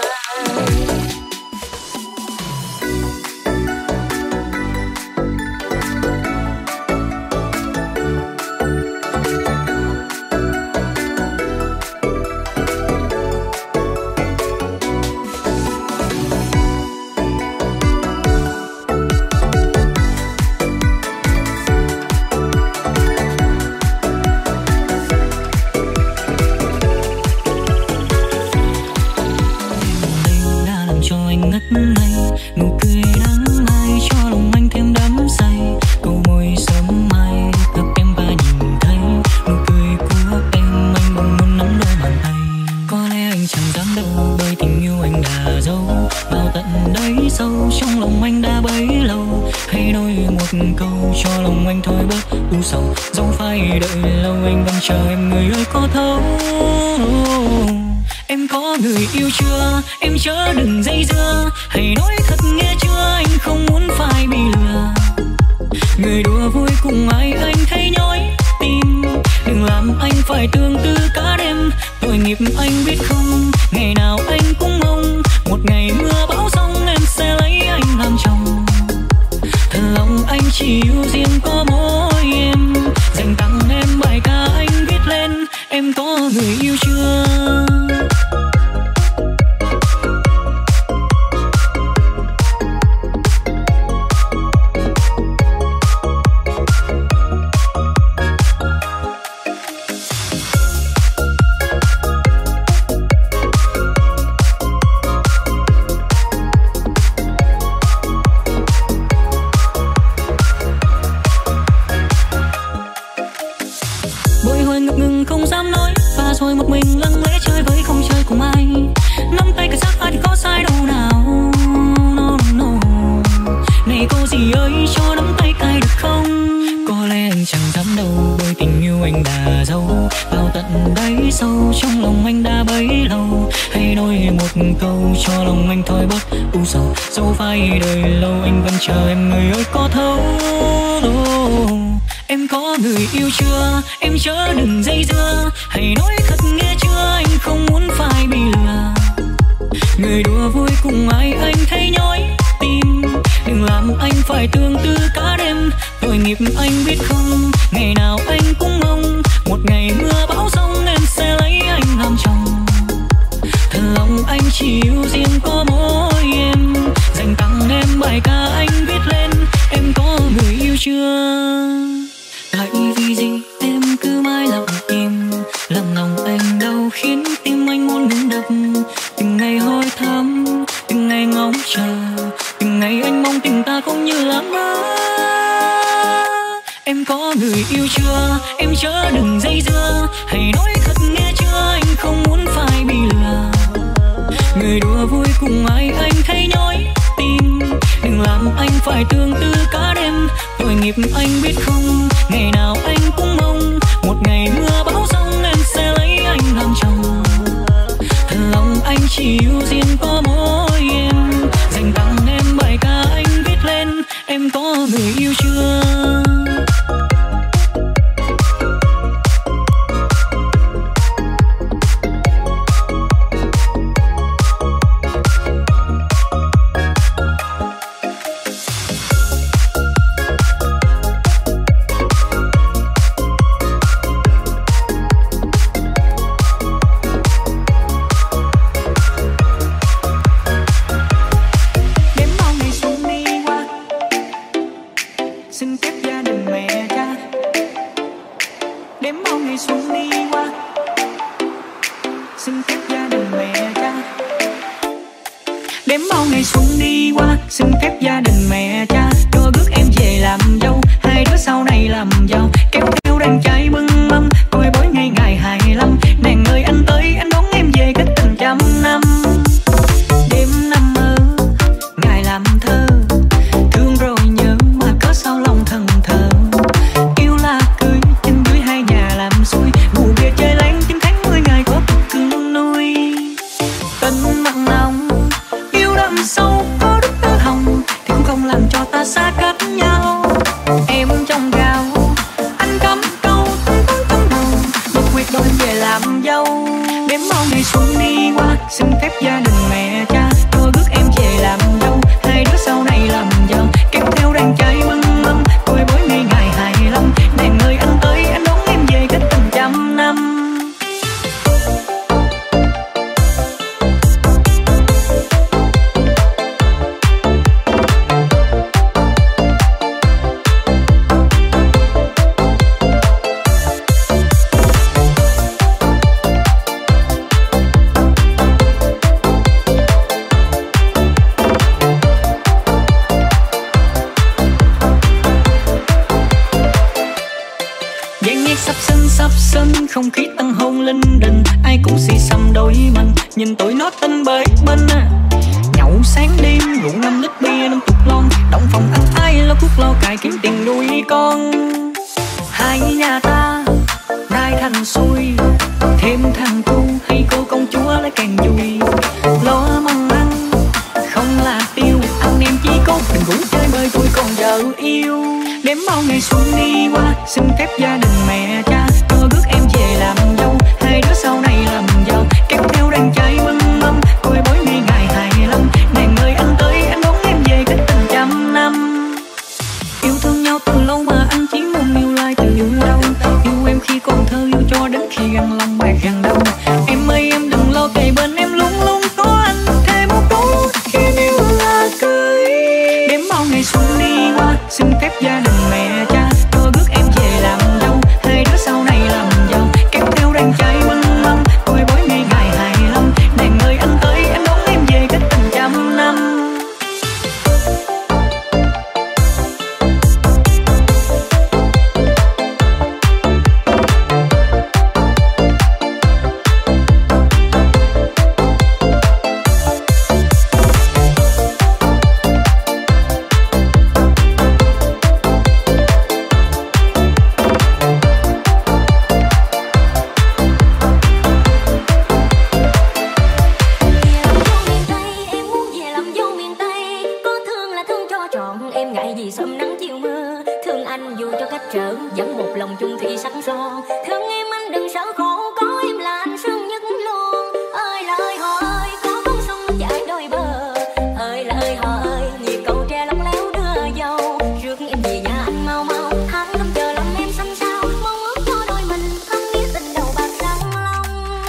Đã làm cho anh ngất ngây, nụ cười đắng ai cho lòng anh thêm đắm say. Câu môi sớm mai gặp em và nhìn thấy nụ cười của em, anh bỗng muốn nắm đôi bàn tay. Có lẽ anh chẳng dám đâu bởi tình yêu anh đã giấu vào tận đáy sâu trong lòng anh đã bấy lâu. Hãy nói một câu cho lòng anh thôi bớt u sầu, dẫu phải đợi lâu anh vẫn chờ em người ơi có thấu. Em có người yêu chưa? Em chớ đừng dây dưa, hãy nói thật nghe chưa, anh không muốn phải bị lừa. Người đùa vui cùng ai anh thấy nhói tim, đừng làm anh phải tương tư cả đêm. Tội nghiệp anh biết không, ngày nào anh cũng mong một ngày mưa bão xong em sẽ lấy anh làm chồng. Thật lòng anh chỉ yêu riêng có mỗi em, dành tặng em bài ca anh viết lên. Em có người yêu chưa? rồi một mình lặng lẽ chơi với không chơi cùng ai. Nắm tay cả xác ai thì có sai đâu nào. gì ơi cho nắm tay cài được không? Có lẽ anh chẳng dám đâu, bởi tình yêu anh đã giấu vào tận đáy sâu trong lòng anh đã bấy lâu. Hãy nói một câu cho lòng anh thôi bớt u sầu, dẫu phải đời lâu anh vẫn chờ em người ơi có thấu. Em có người yêu chưa? Em chớ đừng dây dưa, hãy nói thật nghe chưa, anh không muốn phải bị lừa. Người đùa vui cùng ai anh thấy nhói tim, đừng làm anh phải tương tư cả đêm. Tội nghiệp anh biết không, ngày nào anh cũng mong một ngày mưa bão giông em sẽ lấy anh làm chồng. Thật lòng anh chỉ yêu riêng có mỗi em, dành tặng em bài ca anh viết lên. Em có người yêu chưa? Tại vì gì em cứ mãi lặng im, làm lòng anh đau khiến tim anh muốn ngừng đập. Từng ngày hỏi thăm, từng ngày ngóng chờ, từng ngày anh mong tình ta cũng như là mơ. Em có người yêu chưa? Em chớ đừng dây dưa, hãy nói thật nghe chưa, anh không muốn phải bị lừa. Người đùa vui cùng ai anh thấy nhói tim, đừng làm anh phải tương tư cả đêm. Tội nghiệp anh biết không, ngày nào anh cũng mong một ngày mưa bão giông em sẽ lấy anh làm chồng. Thật lòng anh chỉ yêu riêng có mỗi em, dành tặng em bài ca anh viết lên. Em có người yêu chưa? Không khí tăng hôn linh đình, ai cũng xì xầm đôi mình, nhìn tụi nó tinh bới bên nhậu sáng đêm, rượu 5 lít bia 5 chục lon, động phòng ăn ai lo cuốc lo cài kiếm tiền nuôi con. Hai nhà ta nay thành xuôi, thêm thằng cu hay cô công chúa lấy càng vui. Lo măng ăn không là tiêu, anh em chỉ có mình ngủ chơi bơi vui còn vợ yêu. Đếm bao ngày xuân đi qua, xin phép gia đình mẹ cha cho rước em về làm dâu. Hai đứa sau này làm giàu, kéo theo đàn trai mâm mâm, coi bối ngày ngày hài lắm. Nàng ơi anh tới, anh đón em về cách tình trăm năm. Yêu thương nhau từ lâu mà anh chỉ muốn yêu lại từ yêu đâu. Yêu em khi còn thơ, yêu cho đến khi găng lòng bạc găng đầu. Em ơi em đừng lo, kề bên em luôn luôn có anh. Thêm một câu khi yêu là cưới. Đếm bao ngày xuân đi qua, xin phép gia đình mẹ cha cho rước em về làm dâu. Hai đứa sau này làm giàu, kéo theo đàn trai mâm mâm, coi bối ngày ngày hài lắm. Nàng ơi anh tới, anh đón em về cách tình trăm năm. anh dù cho cách trở vẫn một lòng chung thủy sẵn son. Thương em anh đừng sợ khổ, có em là anh sướng nhất luôn. Ơi là ơi họ ơi, có con sông chảy đôi bờ. Ơi là ơi họ ơi, nhịp cầu tre lóng léo đưa dâu. Rước em về nhà anh mau mau, tháng năm chờ lắm em xanh sao. Mong ước cho đôi mình không biết tình đầu bạc răng long.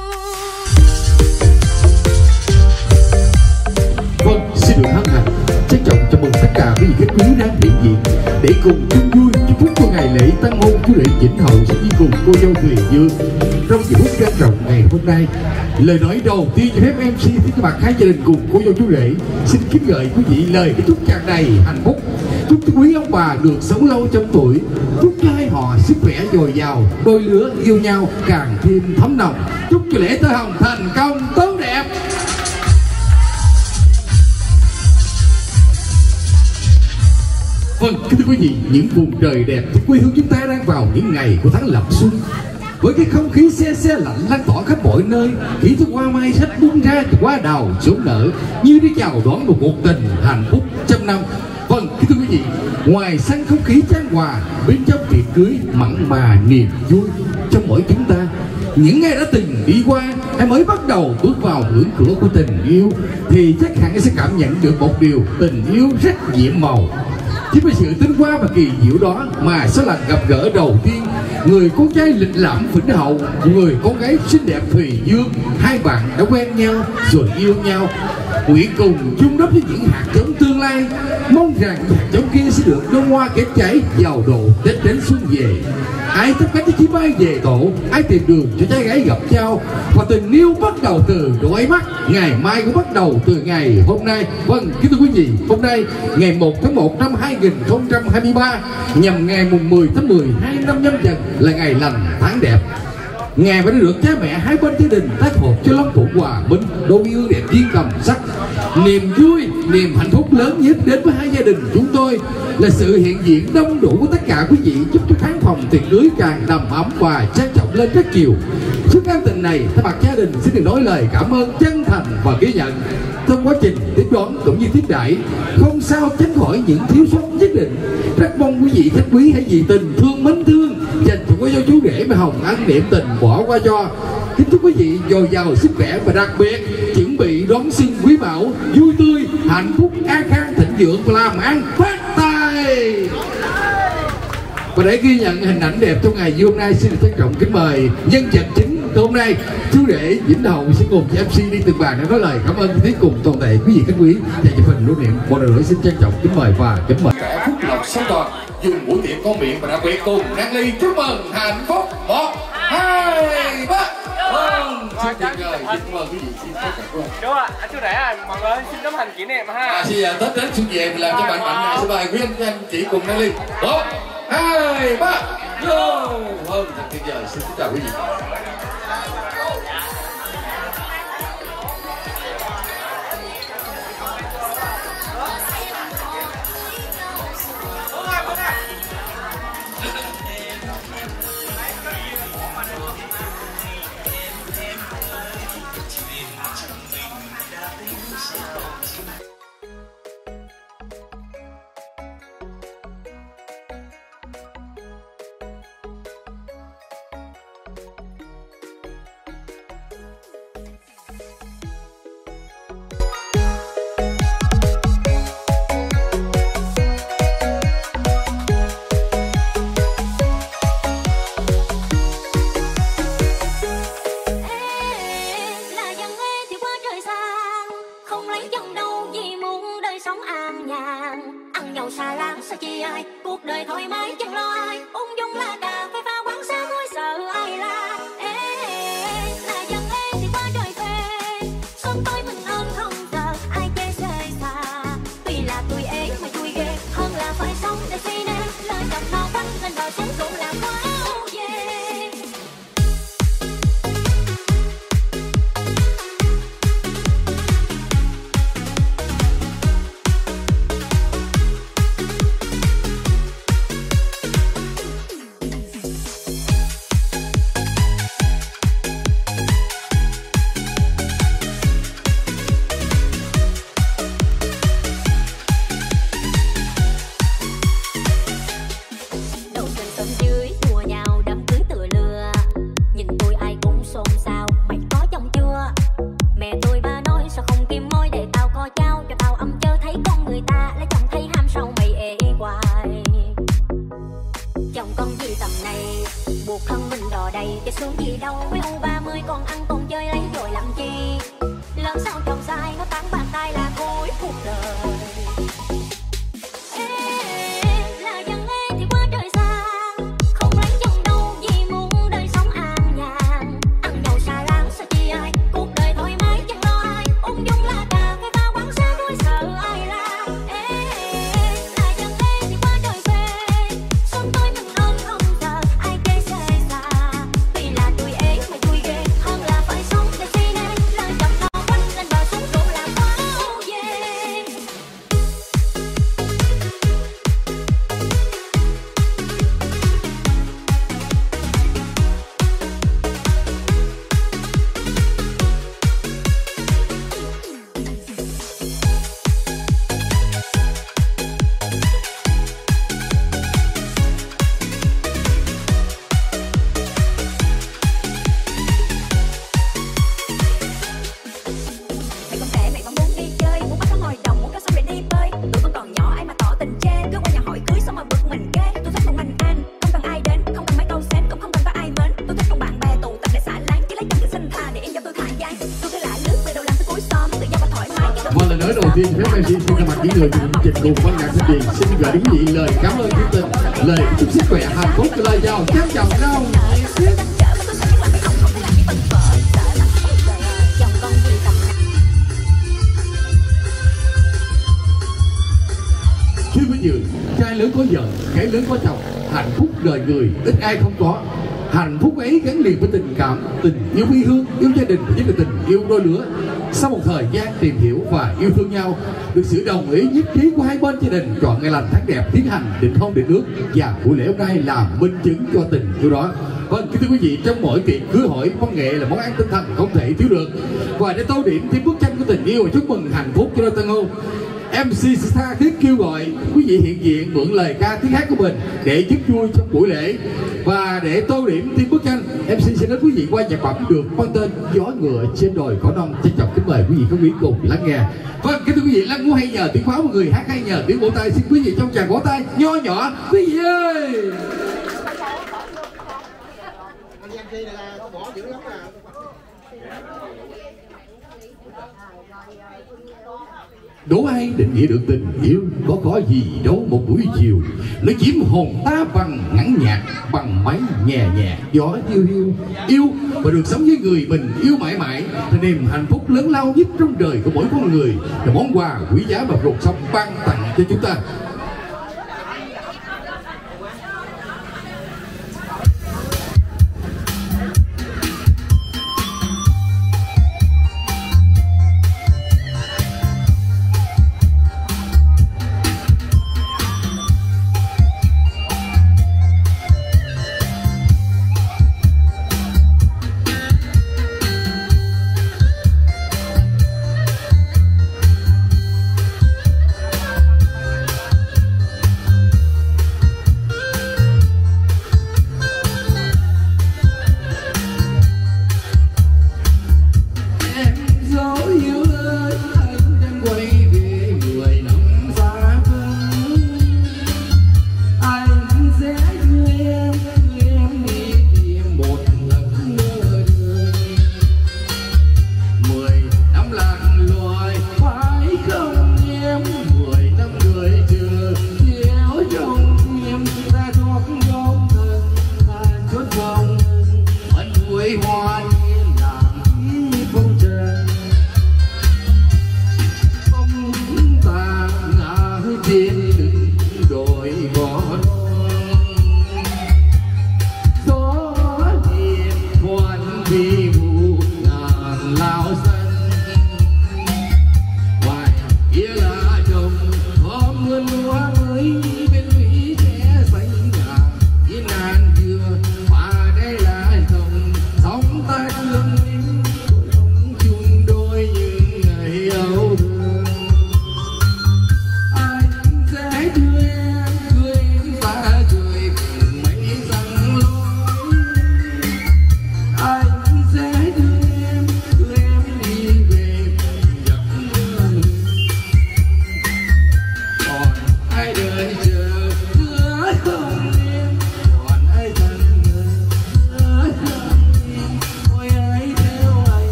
Vâng, xin được hân hạnh trân trọng chào mừng tất cả quý vị khách quý đang hiện diện để cùng chung vui chúc phúc cho ngày lễ tân hôn chú rể Vĩnh Hậu sẽ đi cùng cô dâu Thùy Dương. Trong giờ phút trang trọng ngày hôm nay, lời nói đầu tiên cho phép MC với các bạn hai gia đình cùng cô dâu chú rể xin kính gửi quý vị lời để chúc tràn đầy hạnh phúc, chúc quý ông bà được sống lâu trăm tuổi, chúc cho hai họ sức khỏe dồi dào, đôi lứa yêu nhau càng thêm thấm nồng, chúc cho lễ tơ hồng thành công tốt đẹp. Vâng, kính thưa quý vị, những vùng trời đẹp của quê hương chúng ta đang vào những ngày của tháng lập xuân. Với cái không khí se lạnh lan tỏa khắp mọi nơi, kỹ thuật hoa mai sách bung ra từ hoa đào sớm nở như đi chào đón một cuộc tình hạnh phúc trăm năm. Vâng, kính thưa quý vị, ngoài sân không khí chan hòa, bên trong tiệc cưới mặn mà niềm vui trong mỗi chúng ta. Những ngày đã từng đi qua, em mới bắt đầu bước vào ngưỡng cửa của tình yêu, thì chắc hẳn sẽ cảm nhận được một điều: tình yêu rất nhiệm màu. Chính vì sự tinh hoa và kỳ diệu đó mà sau lần gặp gỡ đầu tiên, người con trai lịch lãm Vĩnh Hậu, người con gái xinh đẹp Thùy Dương, hai bạn đã quen nhau rồi yêu nhau. Nguyện cùng chung đắp với những hạt giống tương lai, mong rằng hạt giống kia sẽ được đơm hoa kết trái vào độ Tết đến xuân về. Ai tất cả chỉ bay về tổ, ai tìm đường cho trai gái gặp nhau, và tình yêu bắt đầu từ đôi mắt, ngày mai cũng bắt đầu từ ngày hôm nay. Vâng, kính thưa quý vị, hôm nay ngày 1 tháng 1 năm 2023 nhằm ngày mùng 10 tháng 12 năm Nhâm Dần là ngày lành tháng đẹp. Ngày mới được cha mẹ hai bên gia đình tác hợp cho Long Phụng hòa minh, đôi yêu đẹp duyên cầm sắc. Niềm vui, niềm hạnh phúc lớn nhất đến với hai gia đình chúng tôi là sự hiện diện đông đủ của tất cả quý vị, giúp cho khán phòng tiệc cưới càng đầm ấm và trang trọng lên rất nhiều. Suốt an tình này, thay mặt gia đình xin được nói lời cảm ơn chân thành và ghi nhận. Trong quá trình tiếp đón cũng như tiếp đãi, không sao tránh khỏi những thiếu sót nhất định. Rất mong quý vị khách quý hãy vì tình thương mến thương dành cho cô dâu chú rể mà hồng ân niệm tình bỏ qua cho. Kính chúc quý vị dồi dào sức khỏe và đặc biệt chuẩn bị đón xuân quý mão vui tươi, hạnh phúc, an khang, thịnh vượng và làm ăn phát tài. Và để ghi nhận hình ảnh đẹp trong ngày hôm nay, xin được trân trọng kính mời nhân vật chính hôm nay, chú rể Vĩnh Hậu sẽ cùng với MC đi từng bàn để nói lời cảm ơn thân thiết cùng toàn thể quý vị khách quý và chụp hình lưu niệm. Một lần nữa xin trân trọng kính mời và kính mời cả phúc lộc sống toàn dùng buổi tiệc con miệng và đặc biệt cùng Nang Ly chúc mừng hạnh phúc. 1, 2, 3. Vâng, xin tuyệt vời, xin mời quý vị xin phép cảm ơn. Chú ạ, anh chú rể à, mọi người xin tấm hình kỷ niệm ha. Thì Tết đến xuân về mình làm cho bạn mạnh này, xin mời quý anh chị cùng Nang Ly. 1, 2, 3. Vô. Vâng, thật tuyệt vời, xin chào quý vị. chạy xuống gì đâu với U30 còn ăn còn chơi lấy rồi làm chi. Lớn sau chồng sai nó tán bàn tay là cuối cuộc đời. Là dân ê thì qua trời xa, không lấy chồng đâu vì muốn đời sống an nhàn. Ăn nhậu xà lan sao chi ai, cuộc đời thoải mái chẳng lo ai. Ung dung là cà phê bao quán xá đuôi sợ ai la. Là dân ê thì qua trời về, sống tôi mình ơn không giờ ai kê xê xa. Tuy là tuổi ế mà vui ghê hơn là phải sống để suy nê. Lời chồng lo quanh lên bờ sống đủ là quá yeah. Mày còn trẻ, mày còn muốn đi chơi, muốn bắt cá ngồi đồng, muốn cá sấu để đi bơi. Tụi con còn nhỏ ai mà tỏ tình chê, cứ qua nhà hỏi cưới xong mà bực mình kê. Tôi thích con anh an, không cần ai đến, không cần mấy câu xén, cũng không cần có ai mến. Tôi thích con bạn bè tụ tập để xả láng, chỉ lấy chồng để xin tha để em cho tôi thả dáng. Tôi cứ lạ lướt về đầu làm tới cuối xóm, tự do và thoải mái. Và lần nói đầu tiên phép MC xin thay mặt những người cùng chương trình cùng ban nhạc thanh điền xin gửi đến quý vị lời cảm ơn nhiệt tình, lời chúc sức khỏe, hạnh phúc, lời chào trân trọng đâu. Khi với Dường, trai lớn có vợ, gái lớn có chồng, hạnh phúc đời người ít ai không có. Hạnh phúc ấy gắn liền với tình cảm, tình yêu quê hương, yêu gia đình và nhất là tình yêu đôi lứa. Sau một thời gian tìm hiểu và yêu thương nhau, được sự đồng ý nhất trí của hai bên gia đình chọn ngày lành tháng đẹp tiến hành định hôn định ước, và buổi lễ hôm nay là minh chứng cho tình yêu đó. Vâng, kính thưa quý vị, trong mỗi tiệc cưới hỏi, văn nghệ là món ăn tinh thần không thể thiếu được. Và để tô điểm thêm bức tranh của tình yêu và chúc mừng hạnh phúc cho đôi tân hôn, MC tha thiết kêu gọi quý vị hiện diện mượn lời ca tiếng hát của mình để giúp vui trong buổi lễ. Và để tô điểm thêm bức tranh, MC sẽ nói quý vị qua nhạc phẩm được mang tên Gió Ngựa Trên Đồi Cỏ Non. Trân trọng kính mời quý vị khán giả cùng lắng nghe. Vâng, kính thưa quý vị, Lăng Múa hay nhờ tiếng pháo, mọi người hát hay nhờ tiếng vỗ tay. Xin quý vị trong tràng vỗ tay nho nhỏ quý vị ơi. Đố ai định nghĩa được tình yêu, có gì đâu một buổi chiều, nó chiếm hồn ta bằng ngắn nhạt, bằng máy nhẹ nhẹ gió yêu yêu yêu và được sống với người mình yêu mãi mãi. Thì niềm hạnh phúc lớn lao nhất trong đời của mỗi con người là món quà quý giá mà cuộc sống ban tặng cho chúng ta.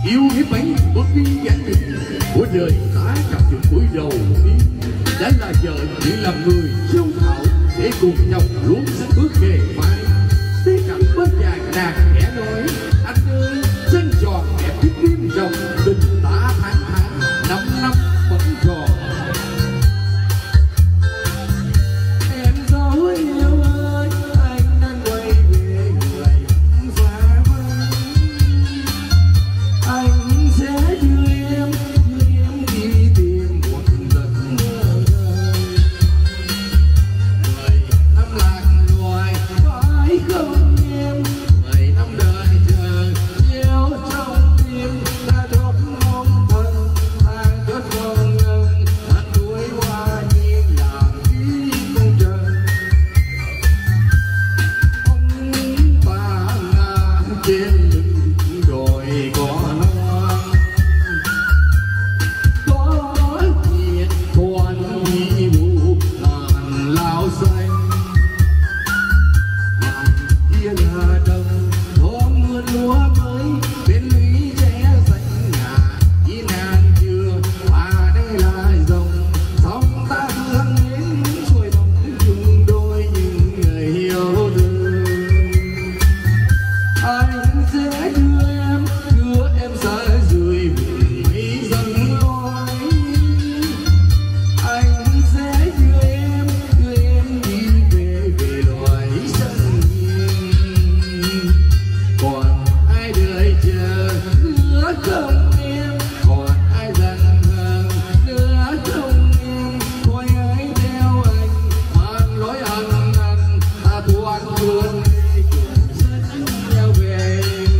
Yêu hiếp ấy bước đi giản dị của đời ta chập chững buổi đầu tiên. Đã là giờ chỉ làm người sâu thảo để cùng nhau luôn sánh bước kề vai. Thế cạnh bên vàng nàng khẽ nói anh ơi chân tròn đẹp thiết đêm rộng tình ta tháng tháng 5 năm vẫn còn. Em dấu yêu ơi anh đang quay về người xa vời. Anh sẽ đưa em đi tìm một giấc mơ đời. 10 năm lạc loài phải không em, 10 năm đời chờ yêu trong tim ta đốt mong thân ta chốt mong ngân anh đuổi qua nhiên làm ý không trời. Ông ta ngã trên lưng đồi có non có nhiệt còn đi vụ ngàn lao xanh. Kia là đồng hôm mưa lúa mới bên lũy trẻ xanh ngả ý nàng chưa và đây là dòng sông ta thương đến xuôi bóng chung đôi những người yêu thương. Anh sẽ đưa em sẽ rời vùng mây dâng lối. Anh sẽ đưa em đi về loài sân nghiêng. Còn ai đợi chờ nữa không em, còn ai giận hờn nữa không em. Thôi hãy theo anh mang lối ân anh ta thoát vươn đi cùng dẫn nhau về.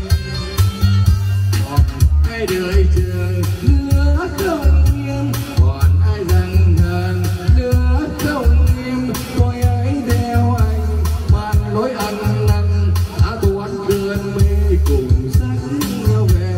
Còn ai đợi chờ nữa không em, còn ai giận hờn nữa không em. Thôi hãy theo anh mang lối ân anh ta thoát cơn mê cùng dẫn nhau về.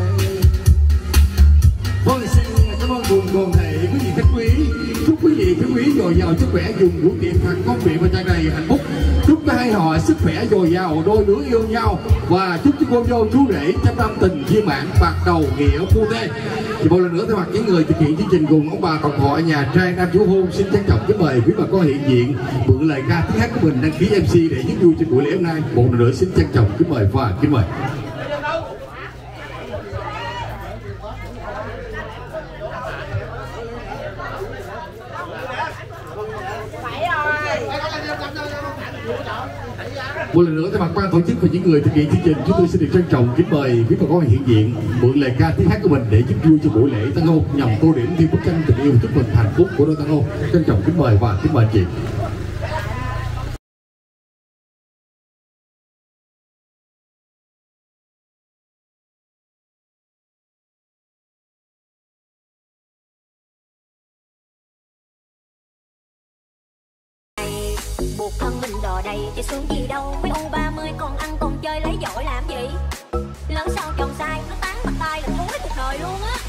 Vâng, xin cảm ơn cùng toàn thể quý vị khách quý. Chúc quý vị khách quý dồi dào sức khỏe, dùng buổi tiệc thật công việc và tràn đầy hạnh phúc. Chúc cả hai họ sức khỏe dồi dào, đôi lứa yêu nhau và chúc cho cô dâu chú rể trăm năm tình viên mãn bạc đầu nghĩa phu thê. Thì một lần nữa thay mặt những người thực hiện chương trình cùng ông bà tộc họ nhà trai nam chủ hôn xin trân trọng kính mời quý bà con hiện diện mượn lời ca tiếng hát của mình đăng ký MC để giúp vui trên buổi lễ hôm nay. Một lần nữa xin trân trọng kính mời và kính mời. Một lần nữa thay mặt ban tổ chức và những người thực hiện chương trình, chúng tôi xin được trân trọng kính mời quý bà con hiện diện mượn lời ca tiếng hát của mình để giúp vui cho buổi lễ tân hôn nhằm tô điểm thêm bức tranh tình yêu chúc mừng hạnh phúc của đôi tân hôn. Trân trọng kính mời và kính mời anh chị. Buộc thân mình đò đầy chứ xuống gì đâu. Mấy U30 còn ăn còn chơi lấy vội làm gì. Lớn sau chồng sai nó tán mặt tay là thối cuộc đời luôn á.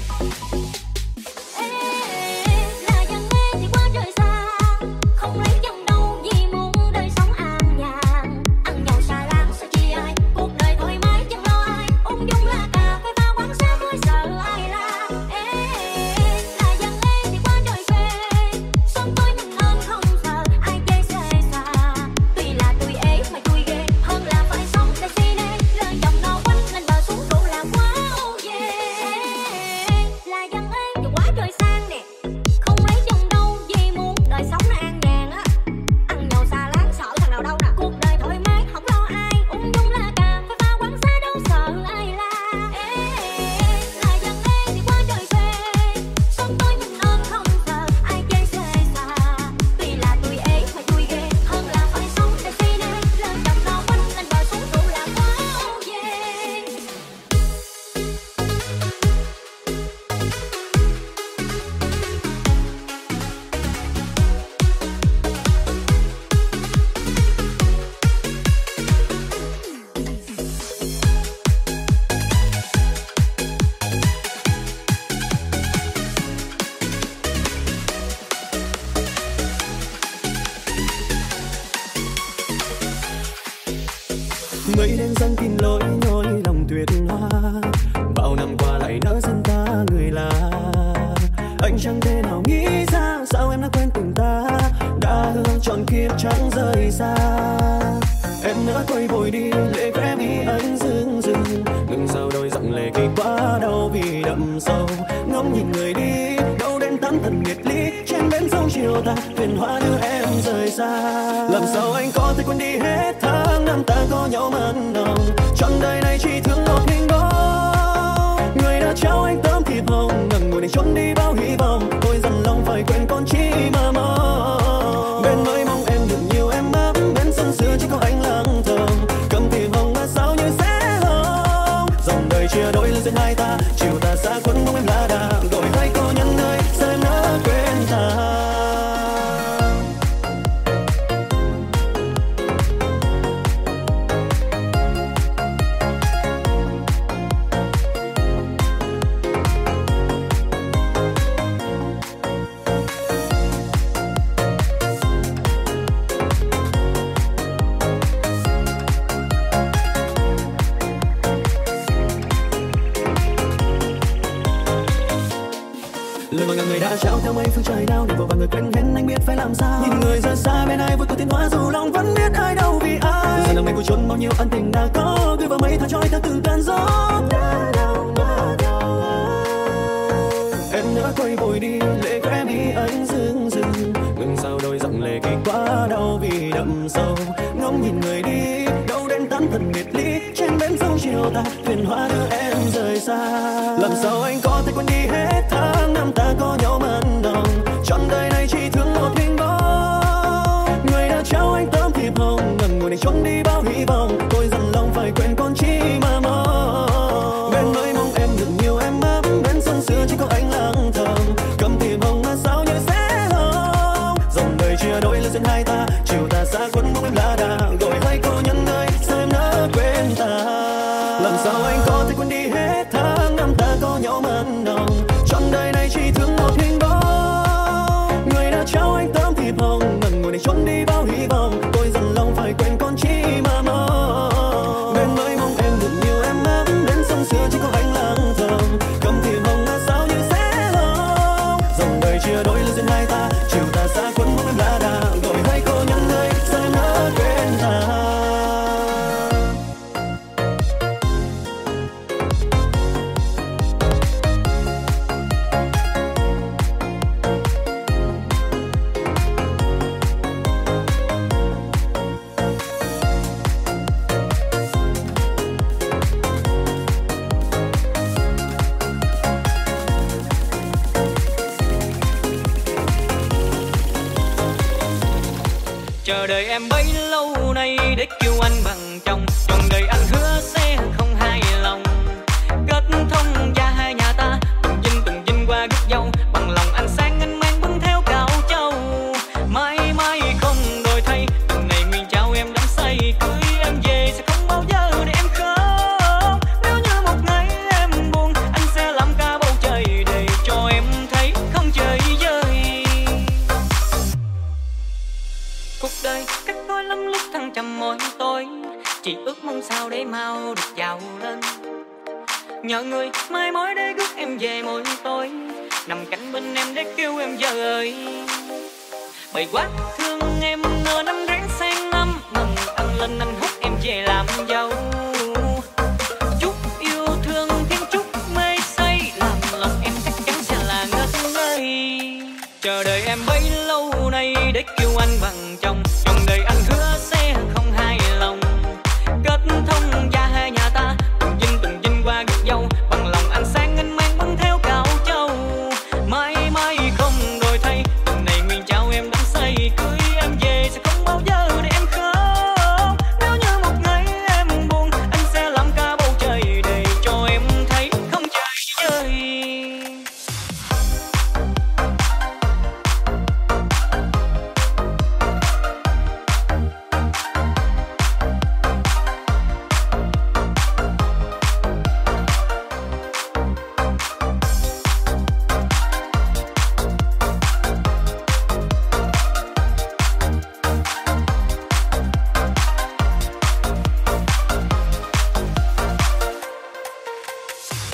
Là dân mê thì qua trời xa, không lấy chồng đâu vì muốn đời sống an nhàn. Ăn nhậu xà lan sao chi ai, cuộc đời thoải mái chẳng lo ai. Ung dung là cà phê pha quán xá mới sợ ai la. Là dân mê thì qua trời về, son tôi mình hơn không sợ ai chê xề xà. Tuy là tôi ế mà tôi ghê hơn là phải sống để si nê. Lời dòng nó quanh lên bờ xuống đủ là quá ô dê. Là dân chẳng rời xa. Em đã quay vội đi, lệ khóe mi anh rưng rưng, ngừng sao đôi dòng lệ khi quá đau vì đậm sâu. Ngắm nhìn người đi, đâu đến tán thần biệt ly, trên bến sông chiều ta thuyền hoa đưa em rời xa. Làm sao anh có thể quên đi hết tháng năm ta có nhau mặn nồng, trọn đời này chỉ thương một mình đó. Người đã trao anh tấm thiệp hồng, ngần ngùi để trốn đi bao hy vọng, tôi dần lòng phải quên con chi mà mong. Bên mới mong em được nhiều em ấm, bên sông xưa chỉ có anh lặng thầm, cầm thiệp hồng mà sao như sẽ hồng. Dòng đời chia đôi lên giữa hai ta, chiều ta xa quấn mong em lá đà, gọi hai cô nhân ơi sao em đã quên ta. Lời mà người đã trao theo mấy phương trời đau, để vội vàng người quên hết anh biết phải làm sao. Nhìn người rời xa bên ai vui của tiến hóa, dù lòng vẫn biết ai đâu vì ai. Giờ lòng mình vui trốn bao nhiêu ân tình đã có, gửi vào mấy tháng trôi theo từng cơn gió. Em đã quay vội đi, lệ khóe mi anh rưng rưng, ngừng sao đôi dòng lệ khi quá đau vì đậm sâu. Ngóng nhìn người đi, đâu đến tán thần biệt ly, trên bến sông chiều ta thuyền hoa đưa em rời xa. Làm sao anh có thể quên đi hết tháng năm ta có nhau mặn nồng, trọn đời này chỉ thương một mình đó. Người đã trao anh tấm thiệp hồng, ngần ngùi để trốn đi bao hy vọng, tôi dần lòng phải quên con chi mà mong. Bên mới mong em được nhiều em ấm, bên sông xưa chỉ có anh lặng thầm, cầm thiệp hồng mà sao như sẽ hồng. Dòng đời chia đôi lên giữa hai ta, chiều ta xa quấn mong em lá đà, gọi hai cô nhân ơi sao em đã quên ta. Làm sao anh có thể quên đi hết tháng năm ta có nhau mặn nồng, trọn đời này chỉ thương một mình đó. Người đã trao anh tấm thiệp hồng, ngần ngùi để trốn đi bao hy vọng, tôi dần lòng phải quên con chi mà mong. Bên mới mong em được nhiều em ấm, đến sông xưa chỉ có anh lặng thầm, cầm thiệp hồng mà sao như sẽ hồng. Dòng đời chia đôi lên giữa hai ta, chiều ta xa quấn mong em lá đà, gọi hai cô nhân ơi sao em đã quên ta. Chờ đợi em bấy lâu nay để kêu anh bằng chồng, trọn đời anh hứa sẽ không hài lòng. Kết thông gia hai nhà ta, từng dinh qua gốc dâu, bằng lòng anh sang anh mang bưng theo cạo châu. Mãi mãi không đổi thay, tuần này nguyện trao em đắm say, cưới em về sẽ không bao giờ để em khóc. Nếu như một ngày em buồn, anh sẽ làm cả bầu trời để cho em thấy không trời vơi. Cuộc đời cách tôi lắm lúc thăng trầm mỗi tối, chỉ ước mong sao để mau được giàu lên. Nhờ người mai mối để rước em về mỗi tối, nằm cạnh bên em để kêu em giờ ơi. Bởi quá thương em nửa năm ráng sang năm, mừng anh lên anh hút em về làm dâu. Chút yêu thương thêm chút mê say, làm lòng em chắc chắn sẽ là ngất ngây. Chờ đợi em bấy lâu nay để kêu anh bằng chồng, trọn đời anh hứa sẽ không hài lòng. Kết thông gia hai nhà ta, từng dinh qua gốc dâu, bằng lòng anh sang anh mang bưng theo cạo châu. Mãi mãi không đổi thay, tuần này nguyện trao em đắm say, cưới em về sẽ không bao giờ để em khóc. Nếu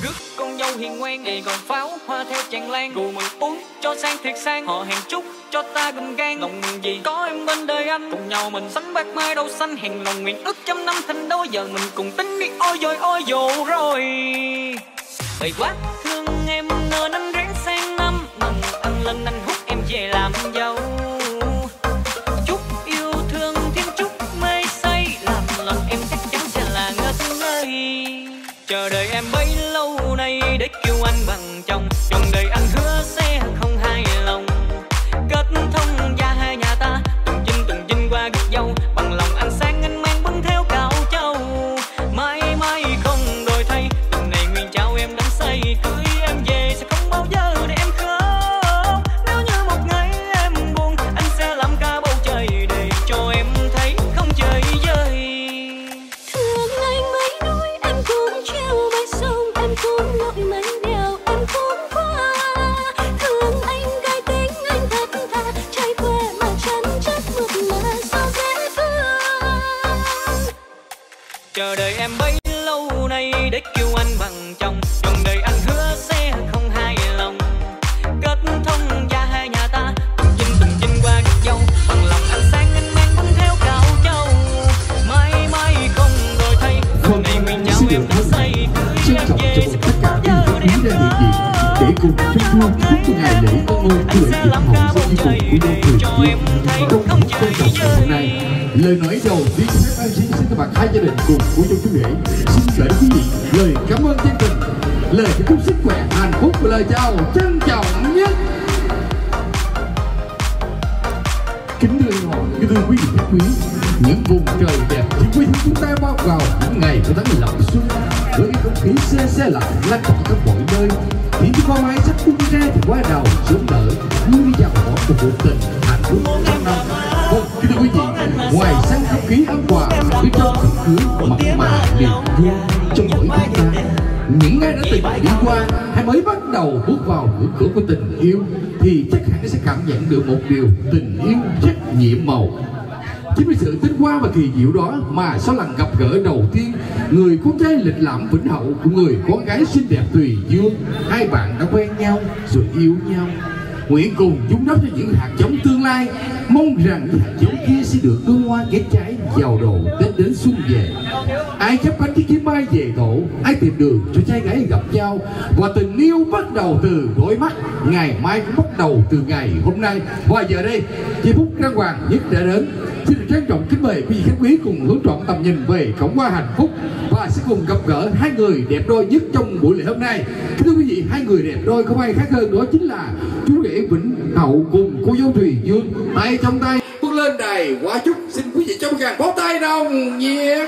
rước con dâu hiền ngoan, ngày còn pháo hoa theo tràn lan, rượu mừng uống cho sang thiệt sang, họ hẹn chúc cho ta gừng gan, lòng nguyện gì có em bên đời anh, cùng nhau mình sánh bạc mai đâu xanh, hẹn lòng nguyện ước trăm năm thành đôi, giờ mình cùng tính đi ôi dồ rồi. Bởi quá thương em nên anh ráng sang năm, mừng anh lên anh hút em về làm dâu. Chúc yêu thương thêm chút mê say, làm lòng em chắc chắn sẽ là ngất ngây. Chờ đợi em bấy lâu nay để kêu anh bằng chồng, chồng đời anh hứa sẽ không hài lòng. Kết thông gia hai nhà ta, từng chinh qua gật dâu, bằng lòng anh sang anh mang bưng theo cạo châu. Mãi mãi không đổi thay, tuần này nguyện trao em đắm say, cưới em về sẽ không bao giờ để em khóc. Nếu như một ngày em buồn, anh sẽ làm cả bầu trời để cho em thấy không chơi vơi. Thương anh mấy đôi em cũng treo bãi sông, em cũng lội mấy đèo em cũng qua. Thương anh cay tính anh thật thà, trai quê mà chân chất mượt mà sao dễ thương. Chờ đợi em bấy lâu nay để kêu anh bằng chồng, chồng đời anh hứa sẽ không hài lòng. Kết thông gia hai nhà ta, từng chinh qua gật dâu, bằng lòng anh sang anh mang bưng theo cạo châu. Mãi mãi không đổi thay, hôm nay nguyện trao em đắm say, cưới em về sẽ không bao giờ để em khóc. để cùng chung vui chúc cho ngày lễ tân hôn của lễ diễm hậu sẽ đi cùng của đôi cho em thấy không chơi hôm nay. Lời nói đầu tiên phép MC xin các bạn hai gia đình cùng cô dâu chú rể xin gửi quý vị lời cảm ơn chân tình, lời chúc sức khỏe hạnh phúc và lời chào trân trọng nhất. Kính thưa họ, kính thưa quý vị khách quý, những vùng trời đẹp trên quê hương chúng ta bao vào những ngày của tháng lập xuân với không khí se lạnh lan tỏa khắp mọi nơi, khiến cho hoa mai sắp tung ra thì hoa đào sớm nở như đi vào một cuộc tình hạnh phúc trong năm. Vâng, kính thưa quý vị, ngoài sang không khí ấm quà với trong tiệc cưới mặn mà niềm vui trong mỗi chúng ta, những ai đã từng đi qua hay mới bắt đầu bước vào ngưỡng cửa của tình yêu thì chắc hẳn sẽ cảm nhận được một điều: tình yêu rất nhiệm màu. Chính vì sự tinh hoa và kỳ diệu đó mà sau lần gặp gỡ đầu tiên, người con trai lịch lãm Vĩnh Hậu của người con gái xinh đẹp Tùy Dương, hai bạn đã quen nhau rồi yêu nhau. Nguyện cùng chúng đắp cho những hạt giống tương lai, mong rằng hạt giống kia sẽ được đua hoa kết trái vào đầu Tết đến xuân về. Ai chấp cánh chiếc kiếm mai về tổ, ai tìm đường cho trai gái gặp nhau, và tình yêu bắt đầu từ đôi mắt, ngày mai cũng bắt đầu từ ngày hôm nay. Và giờ đây, giây phút trang hoàng nhất đã đến. Xin được trân trọng kính mời quý vị khách quý cùng hướng trọn tầm nhìn về cổng hoa hạnh phúc và sẽ cùng gặp gỡ hai người đẹp đôi nhất trong buổi lễ hôm nay. Kính thưa quý vị, hai người đẹp đôi không ai khác hơn đó chính là chú rể Vĩnh Hậu cùng cô dâu Thùy Dương. Tay trong tay bước lên đài hoa chúc, xin quý vị cho một tràng pháo tay nồng nhiệt.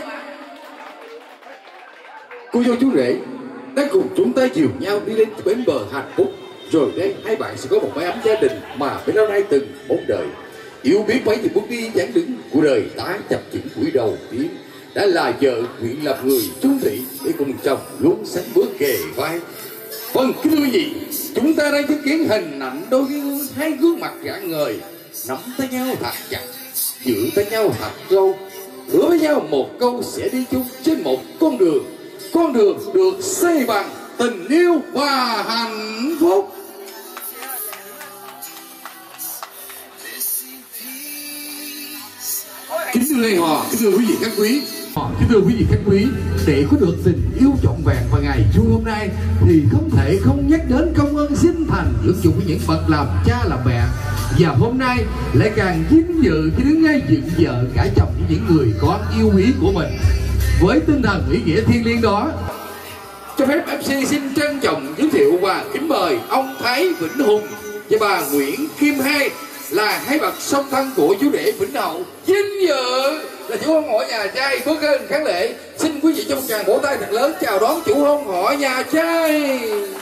Cô dâu chú rể đã cùng chúng ta dìu nhau đi lên bến bờ hạnh phúc, rồi đây hai bạn sẽ có một mái ấm gia đình mà bấy lâu nay từng mong đợi. Yêu biết mấy thì bước đi dáng đứng của đời ta chập chững buổi đầu tiên, đã là vợ nguyện làm người chung thủy để cùng chồng luôn sánh bước kề vai. Vâng, kính thưa quý vị, chúng ta đang chứng kiến hình ảnh đôi hai gương mặt rạng ngời nắm tay nhau thật chặt, giữ tay nhau thật lâu, hứa với nhau một câu sẽ đi chung trên một con đường được xây bằng tình yêu và hạnh phúc. Kính thưa họ, kính thưa quý vị khách quý, kính thưa quý vị khách quý, để có được tình yêu trọn vẹn vào ngày vui hôm nay thì không thể không nhắc đến công ơn sinh thành dưỡng dục của những bậc làm cha làm mẹ, và hôm nay lại càng vinh dự khi đứng ngay dựng vợ gả chồng với những người con yêu quý của mình. Với tinh thần ý nghĩa thiêng liêng đó, cho phép MC xin trân trọng giới thiệu và kính mời ông Thái Vĩnh Hùng và bà Nguyễn Kim Hai là hai bậc song thân của chú rể Vĩnh Hậu, vinh dự là chủ hôn hỏi nhà trai bước lên khán lễ. Xin quý vị cho một tràng vỗ tay thật lớn chào đón chủ hôn hỏi nhà trai.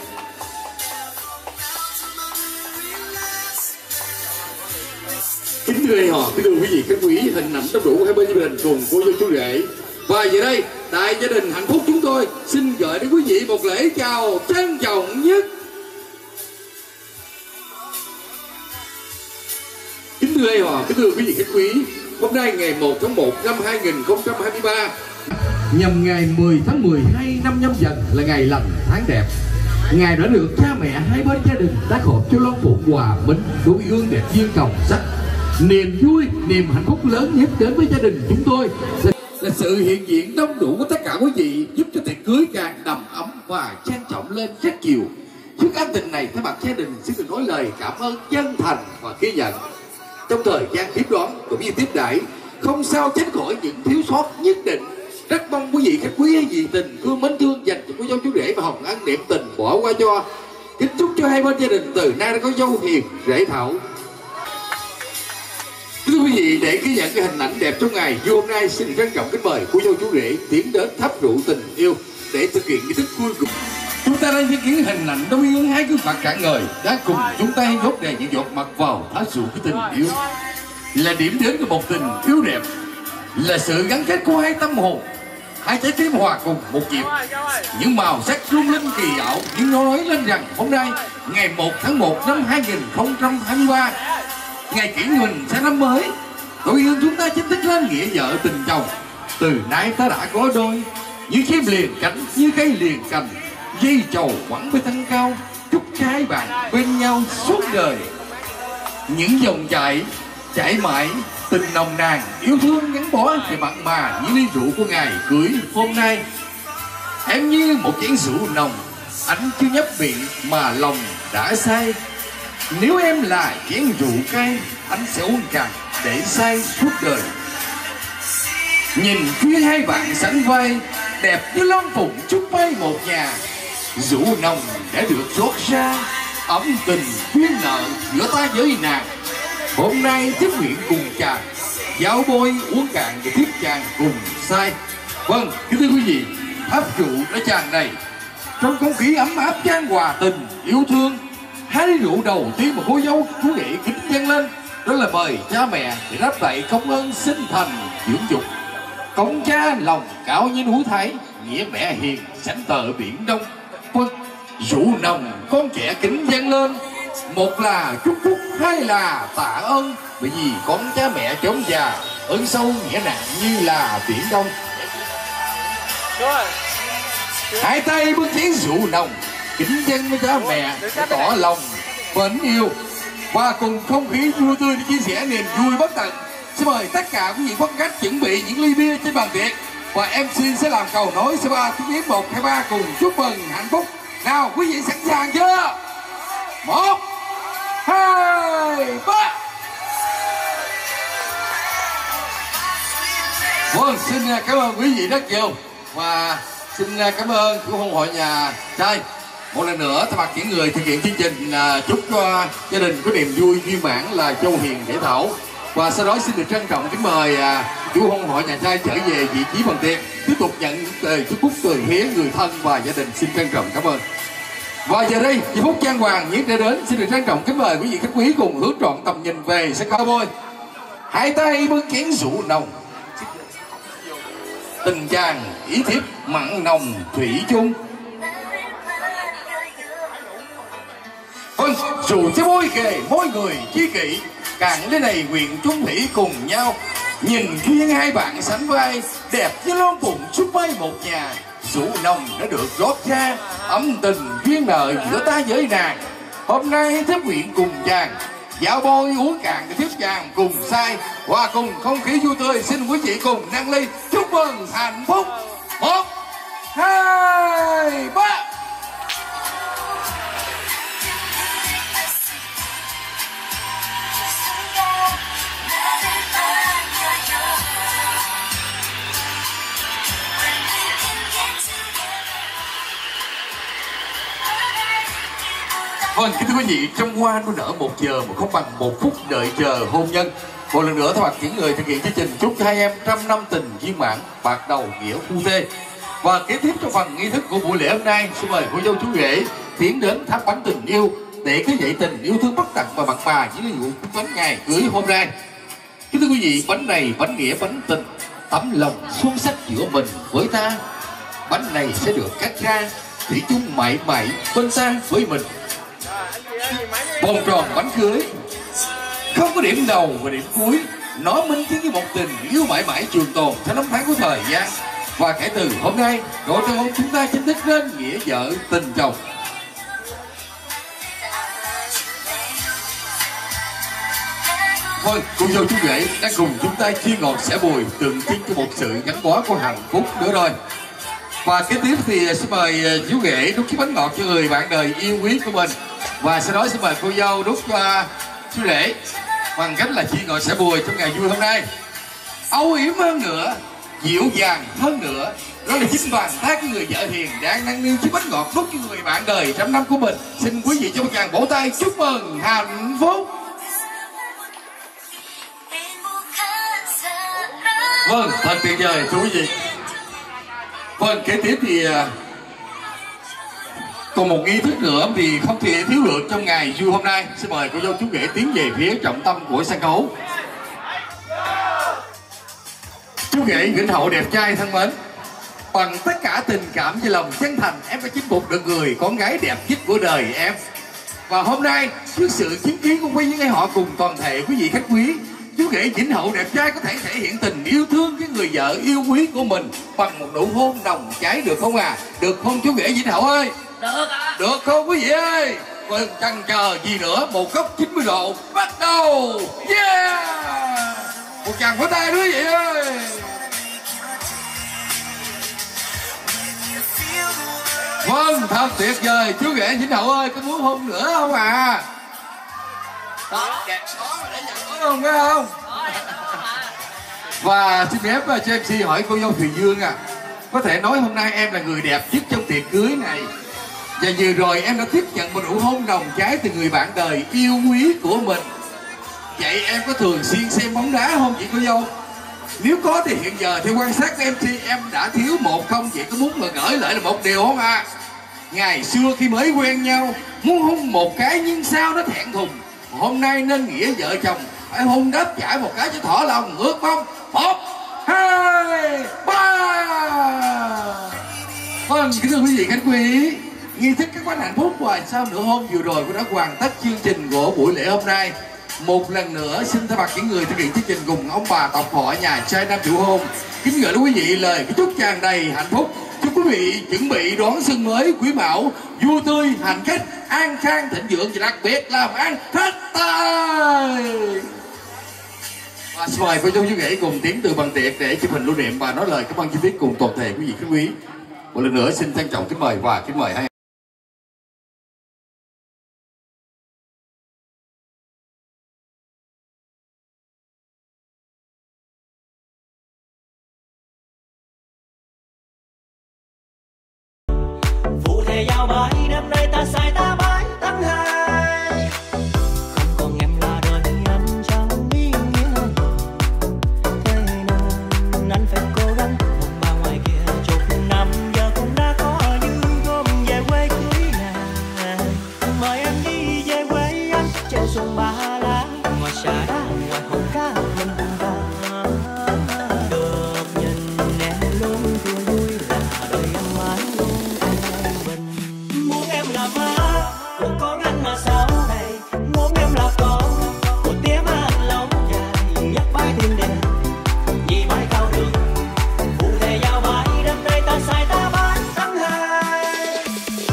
Kính thưa họ, kính thưa quý vị khách quý, hình ảnh đông đủ hai bên gia đình cùng cô dâu chú rể. Và giờ đây, tại gia đình hạnh phúc chúng tôi xin gửi đến quý vị một lễ chào trân trọng nhất. Kính thưa họ, kính thưa quý vị khách quý, hôm nay ngày 1 tháng 1 năm 2023, nhằm ngày 10 tháng 12 năm Nhâm Dần là ngày lành tháng đẹp. Ngài đã được cha mẹ hai bên gia đình tác hợp cho Loan Phụng hòa minh đối ương đẹp duyên cầu sắc. Niềm vui, niềm hạnh phúc lớn nhất đến với gia đình chúng tôi là sự hiện diện đông đủ của tất cả quý vị, giúp cho tiệc cưới càng đầm ấm và trang trọng lên rất nhiều. Trước ân tình này, thay mặt gia đình xin được nói lời cảm ơn chân thành và ghi nhận. Trong thời gian tiếp đón cũng như tiếp đãi, không sao tránh khỏi những thiếu sót nhất định. Rất mong quý vị khách quý nhiệt tình thương mến thương dành cho cô dâu chú rể và Hồng Ân niệm tình bỏ qua cho. Kính chúc cho hai bên gia đình từ nay đã có dâu hiền rể thảo. Thưa quý vị, để ghi nhận cái hình ảnh đẹp trong ngày vui hôm nay, xin trân trọng kính mời cô dâu chú rể tiến đến thắp rượu tình yêu để thực hiện nghi thức cuối cùng. Chúng ta đang chứng kiến hình ảnh đôi ương hai gương mặt rạng ngời đã cùng chúng ta dốt đầy những giọt mặt vào thả rượu của tình yêu, là điểm đến của một tình yêu đẹp, là sự gắn kết của hai tâm hồn, hai trái tim hòa cùng một nhịp. Những màu sắc lung linh kỳ ảo, nhưng nói lên rằng hôm nay ngày 1 tháng 1 năm 2023, ngày kỷ Huỳnh sang năm mới, đôi ương chúng ta chính thức lên nghĩa vợ tình chồng. Từ nay ta đã có đôi, như chim liền cánh, như cây liền cành, dây trầu quẳng với thân cao, chúc trái bạn bên nhau suốt đời. Những dòng chảy mãi tình nồng nàn, yêu thương gắn bó thì mặn mà như ly rượu của ngày cưới hôm nay. Em như một chén rượu nồng, anh chưa nhấp miệng mà lòng đã say. Nếu em là chén rượu cay, anh sẽ uống cạn để say suốt đời. Nhìn phía hai bạn sánh vai, đẹp như Loan Phụng chúc bay một nhà. Rượu nồng đã được rót ra, ấm tình duyên nợ giữa ta với nàng. Hôm nay tiếp nguyện cùng chàng, giao bôi uống cạn để tiếp chàng cùng say. Vâng, kính thưa quý vị, tháp rượu đã tràn đầy trong không khí ấm áp chan hòa tình yêu thương. Hai ly rượu đầu tiên mà cô dâu chú rể kính dâng lên, đó là mời cha mẹ để đáp lại công ơn sinh thành dưỡng dục. Công cha lòng cao như núi Thái, nghĩa mẹ hiền sánh tờ biển Đông. Vâng, rượu nồng con trẻ kính dâng lên, một là chúc phúc, hai là tạ ơn, bởi vì con cha mẹ chốn già, ơn sâu nghĩa nặng như là biển Đông. Hai tay bước chén rượu nồng, kính dâng với cha mẹ để tỏ lòng mến yêu và cùng không khí vui tươi để chia sẻ niềm vui bất tận. Xin mời tất cả quý vị quan khách chuẩn bị những ly bia trên bàn tiệc và MC sẽ làm cầu nối số 3 tiếng 1, 2, 3 cùng chúc mừng hạnh phúc. Nào quý vị sẵn sàng chưa? 1, 2, 3. Vâng, xin cảm ơn quý vị rất nhiều và xin cảm ơn của hôn hội nhà trai. Một lần nữa thay mặt những người thực hiện chương trình chúc cho gia đình có niềm vui viên mãn là Châu Hiền Thể Thảo. Và sau đó xin được trân trọng kính mời chủ hôn hội nhà trai trở về vị trí bàn tiệc, tiếp tục nhận lời chúc phúc từ phía người thân và gia đình. Xin trân trọng cảm ơn. Và giờ đây, giây phút trang hoàng nhất đã đến, xin được trân trọng kính mời quý vị khách quý cùng hướng trọn tầm nhìn về sân khấu bôi. Hai tay bưng chén rượu nồng, tình chàng ý thiếp mặn nồng thủy chung. Vâng, rượu sẽ môi kề môi người chi kỷ, càng lên này nguyện chung thủy cùng nhau. Nhìn khi hai bạn sánh vai, đẹp như Loan Phụng chúc bay một nhà. Rượu nồng đã được rót ra, ấm tình duyên nợ giữa ta với nàng. Hôm nay thiếp nguyện cùng chàng, dạo bôi uống cạn để thiếp chàng cùng say. Và cùng không khí vui tươi, xin quý vị cùng nâng ly chúc mừng hạnh phúc. 1, 2, 3. Vâng, kính thưa quý vị, trăm hoa nó nở 1 giờ mà không bằng 1 phút đợi chờ hôn nhân. Một lần nữa thay mặt những người thực hiện chương trình chúc cho hai em trăm năm tình viên mãn, bạc đầu nghĩa phu thê. Và kế tiếp trong phần nghi thức của buổi lễ hôm nay, xin mời cô dâu chú rể tiến đến thắp bánh tình yêu để khơi dậy tình yêu thương bất tận và mặn mà với vụ bánh ngày cưới hôm nay. Kính thưa quý vị, bánh này bánh nghĩa bánh tình, tấm lòng xuân sắc giữa mình với ta. Bánh này sẽ được cắt ra, thủy chung mãi mãi bên ta với mình. Vòng tròn bánh cưới không có điểm đầu và điểm cuối, nó minh chứng với một tình yêu mãi mãi trường tồn theo năm tháng của thời gian. Và kể từ hôm nay, đội tân hôn chúng ta chính thức nên nghĩa vợ tình chồng. Vâng, cô dâu chú rể đang cùng chúng ta chia ngọt sẻ bùi, tượng trưng cho một sự gắn bó của hạnh phúc nữa rồi. Và kế tiếp thì xin mời chú rể đút chiếc bánh ngọt cho người bạn đời yêu quý của mình. Và sau đó xin mời cô dâu đút cho chú rể bằng cách là chia ngọt sẻ bùi trong ngày vui hôm nay. Âu yếm hơn nữa, dịu dàng hơn nữa, đó là chính bàn tay của người vợ hiền đang nâng niu chiếc bánh ngọt đút cho người bạn đời trăm năm của mình. Xin quý vị cho một tràng vỗ tay chúc mừng hạnh phúc. Vâng, thật tuyệt vời thưa quý vị. Vâng, kế tiếp thì còn một nghi thức nữa thì không thể thiếu được trong ngày vui hôm nay. Xin mời cô dâu chú rể tiến về phía trọng tâm của sân khấu. Chú rể Vĩnh Hậu đẹp trai thân mến, bằng tất cả tình cảm và lòng chân thành, em đã chinh phục được người con gái đẹp nhất của đời em. Và hôm nay trước sự chứng kiến của quý vị họ cùng toàn thể quý vị khách quý, chú rể Vĩnh Hậu đẹp trai có thể thể hiện tình yêu thương với người vợ yêu quý của mình bằng một nụ hôn nồng cháy được không à? Được không chú rể Vĩnh Hậu ơi? Được ạ. Được không quý vị ơi? Còn chần chờ gì nữa, một góc 90 độ bắt đầu. Yeah! Một tràng pháo tay nữa quý vị ơi. Vâng, thật tuyệt vời chú rể Vĩnh Hậu ơi, có muốn hôn nữa không à? Đó, đẹp có mà để nhận không phải không? Và xin phép cho MC hỏi cô dâu Thùy Dương à, có thể nói hôm nay em là người đẹp nhất trong tiệc cưới này, và vừa rồi em đã tiếp nhận một nụ hôn nồng cháy từ người bạn đời yêu quý của mình. Vậy em có thường xuyên xem bóng đá không chị cô dâu? Nếu có thì hiện giờ theo quan sát của MC em đã thiếu một không, chị có muốn mà gửi lại là một điều không à? Ngày xưa khi mới quen nhau muốn hôn một cái nhưng sao nó thẹn thùng, hôm nay nên nghĩa vợ chồng phải hôn đáp trả một cái cho thỏa lòng. Ước không? 1, 2, 3. Vâng, kính thưa quý vị khách quý, nghi thức các bánh hạnh phúc và sau nửa hôn vừa rồi cũng đã hoàn tất chương trình của buổi lễ hôm nay. Một lần nữa xin thay mặt những người thực hiện chương trình cùng ông bà tộc họ nhà trai nam chủ hôn kính gửi đến quý vị lời chúc tràn đầy hạnh phúc. Chúc quý vị chuẩn bị đón xuân mới quý mão vui tươi, hành khách an khang thịnh vượng và đặc biệt làm ăn phát tài. Và xin mời cô dâu chú rể cùng tiến từ bàn tiệc để chụp hình lưu niệm và nói lời cảm ơn chi tiết cùng toàn thể quý vị khách quý. Một lần nữa xin trân trọng kính mời và kính mời hai. Giao bãi đêm nay ta sai ta bãi tháng 2, không còn em là đời anh chẳng ý nghĩa. Thế nên anh phải cố gắng một ba ngoài kia chục năm giờ cũng đã có như gom về quê cưới nàng. Mời em đi về quê anh trên xuồng Ba Lá, ngoài xà đá ngoài hồ cá mình cùng ta. Được nhìn em luôn tươi vui là đời em mãi luôn. Của con anh mà sau này muốn em là con một tía má lông dài nhắc bãi thiên đền vì bãi cao đường phụ thề giao bãi đêm nay ta sai ta bán tháng 2.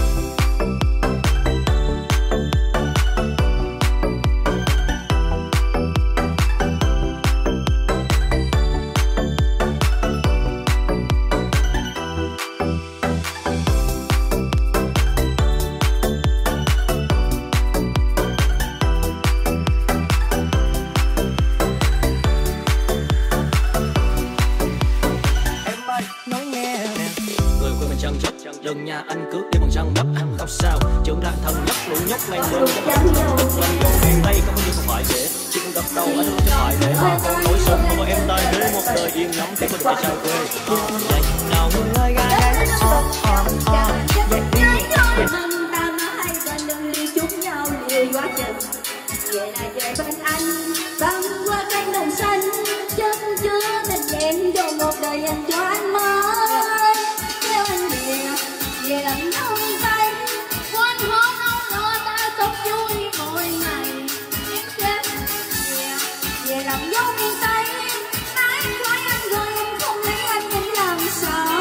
Lần nhà anh cướp đi bằng răng đắp ăn không sao, trưởng ra thần nhóc lũ nhóc này luôn miền Tây không có gì không phải dễ, chỉ cần gặp đầu anh không phải để nỗi sống của em tay để một đời yên ngắm khi mình phải xa quê. Ngày nào người ơi gái vậy đi năm ta hai ta đừng đi chúc nhau liều quá chừng về là về bên anh băng qua cánh đồng xanh chân chưa tình em cho một đời dành cho anh mới theo anh về làm nông tay quên hôn đâu lo ta sống vui mỗi ngày em chết về làm dấu miền Tây ai nói anh rồi em không lấy anh nên làm sao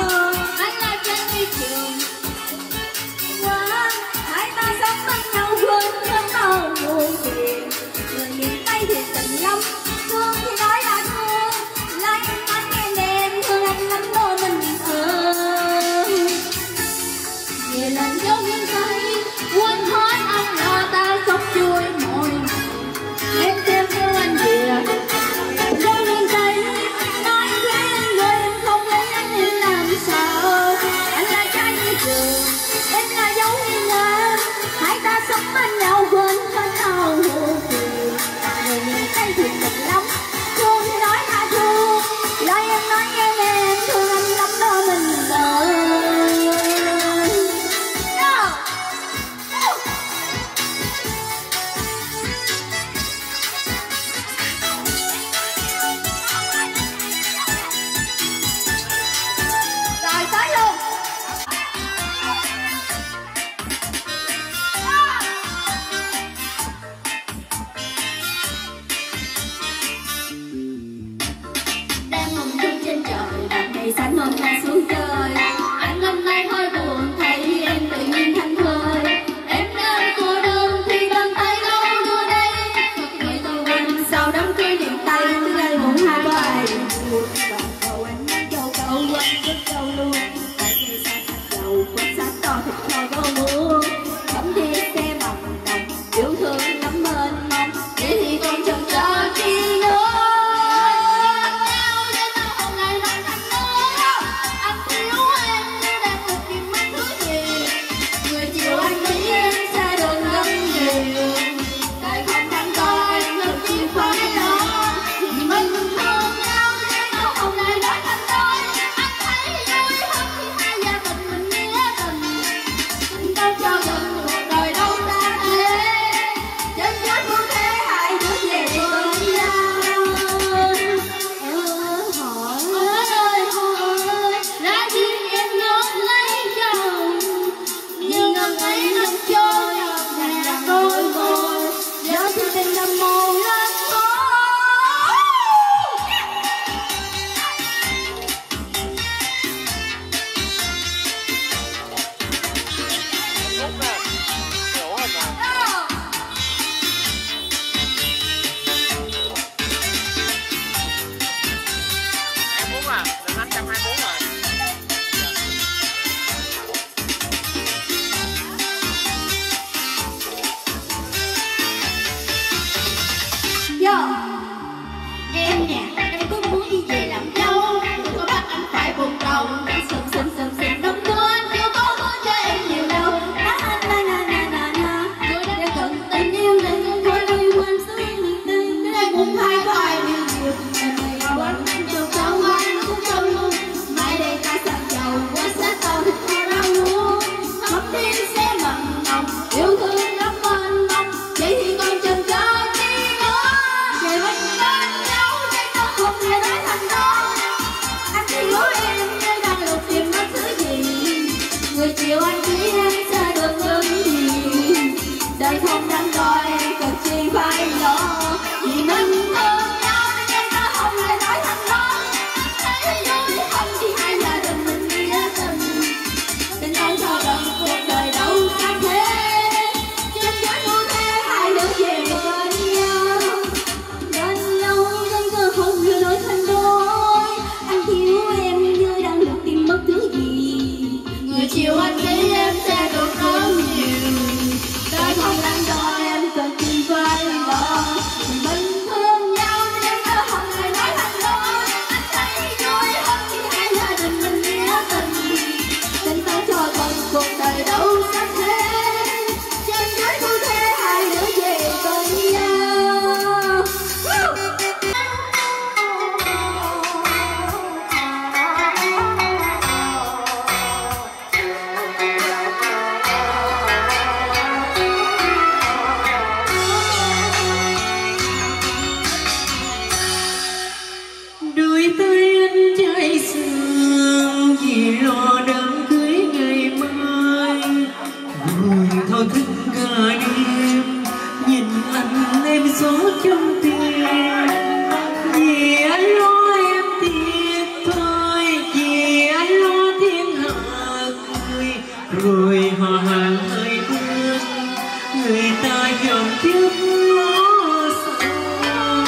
đêm nhìn anh em gió trong tim, vì anh lo em thiệt thôi, vì anh lo thiên hạ cười, rồi họ hàng hơi bước người ta dòm tiếp ngó xa.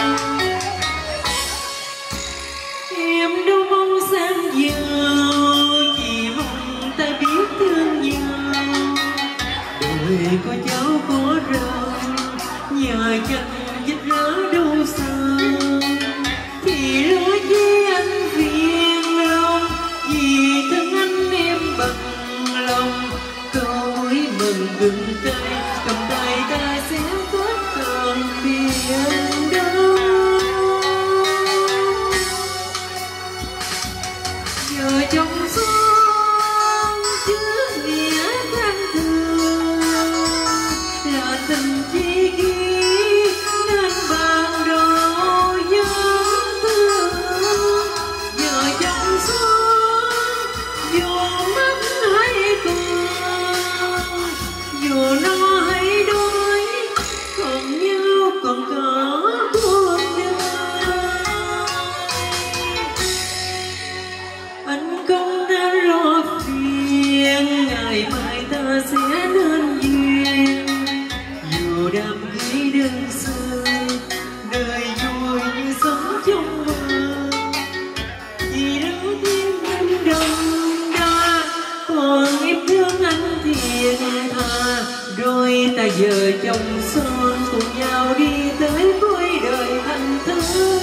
Em đâu mong sang giàu, chỉ mong ta biết thương nhau. Đời có cháu có rau, nhà chẳng vết rá đâu xa, thì lo với anh phiền lòng, vì thân anh em bằng lòng. Câu mừng gừng tay, cầm tay ta sẽ có còn phiền đâu. Vợ chồng son chứa nghĩa thân thương, là tình chi kỷ nên ban đầu nhớ thương. Vợ chồng son dù mắt hay còn, dù no hay đói, còn nhau còn có cuộc đời. Anh không nên lo phiền, ngày mai ta sẽ nên duyên. Dù đám cưới đơn sơ, đời vui như sống trong mơ. Vì đâu tim anh đậm đà, còn em thương anh thiệt thà. Đôi ta vợ chồng son cùng nhau đi tới cuối đời thành thơi.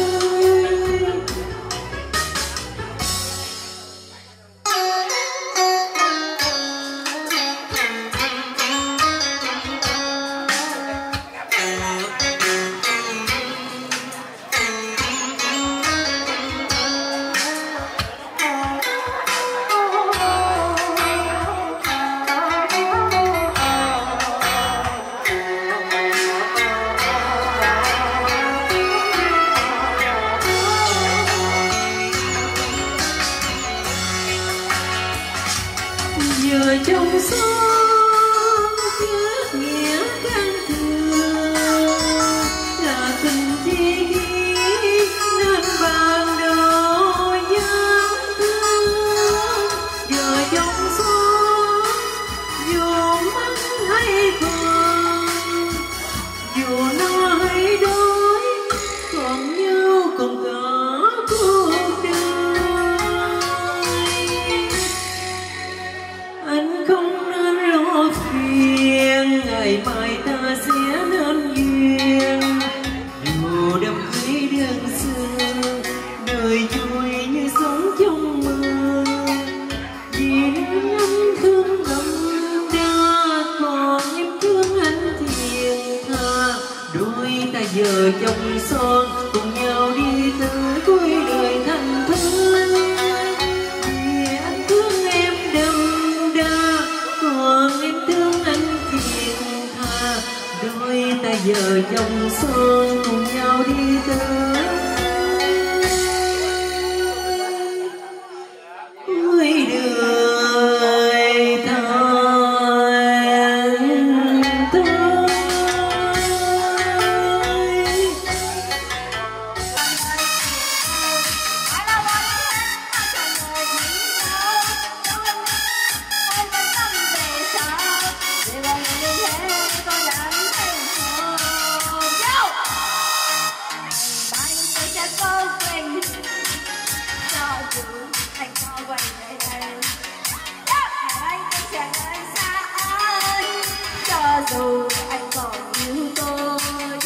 Vợ chồng son chứa nghĩa căn thường, là tình chi kỷ nên ban đầu nhớ thương. Vợ chồng son dù mắt hay còn, dù no hay đói, còn nhau còn có cuộc đời. Anh không nên lo phiền, ngày mai ta sẽ nên duyên. Dù đám cưới đơn sơ, đời vui như sống trong mơ. Vì nếu anh thương đậm đà, còn em thương anh thiệt thà. Đôi ta vợ chồng son cùng nhau đi tới cuối đời thành thơi. Vì anh thương em đậm đà, còn em thương anh thiệt thà. Đôi ta vợ chồng son cùng nhau đi tới cuối đời thành thơi. Dù anh còn yêu tôi,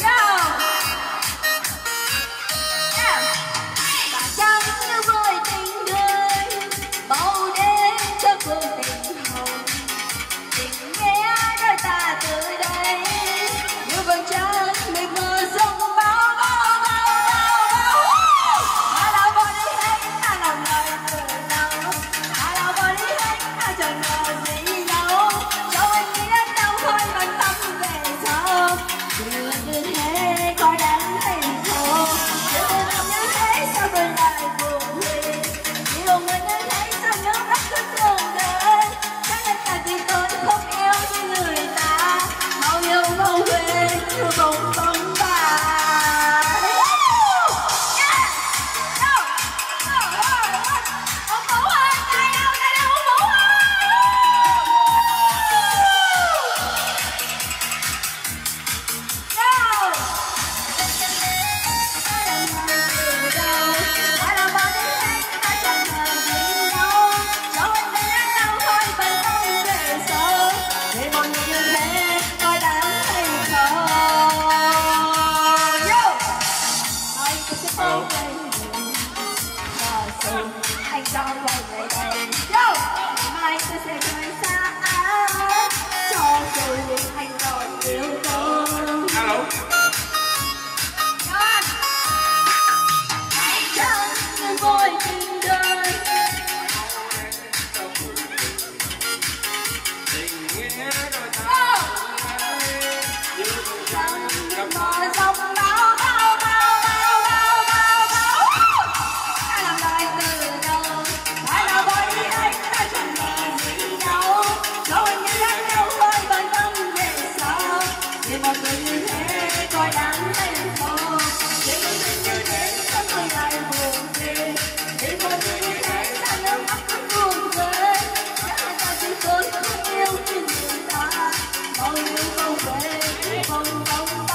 và chẳng như vui tình đời bao đêm cho cuộc tình hồng. Tình nghe đôi ta từ đây như vầng trăng mịt mờ sông bao bao bao bao bao. Mà là bỏ đi hết ta làm lời từ đầu, mà là bỏ đi hết ta chẳng ngờ gì đâu. Cho anh biết đâu thôi bằng tâm về. không về không không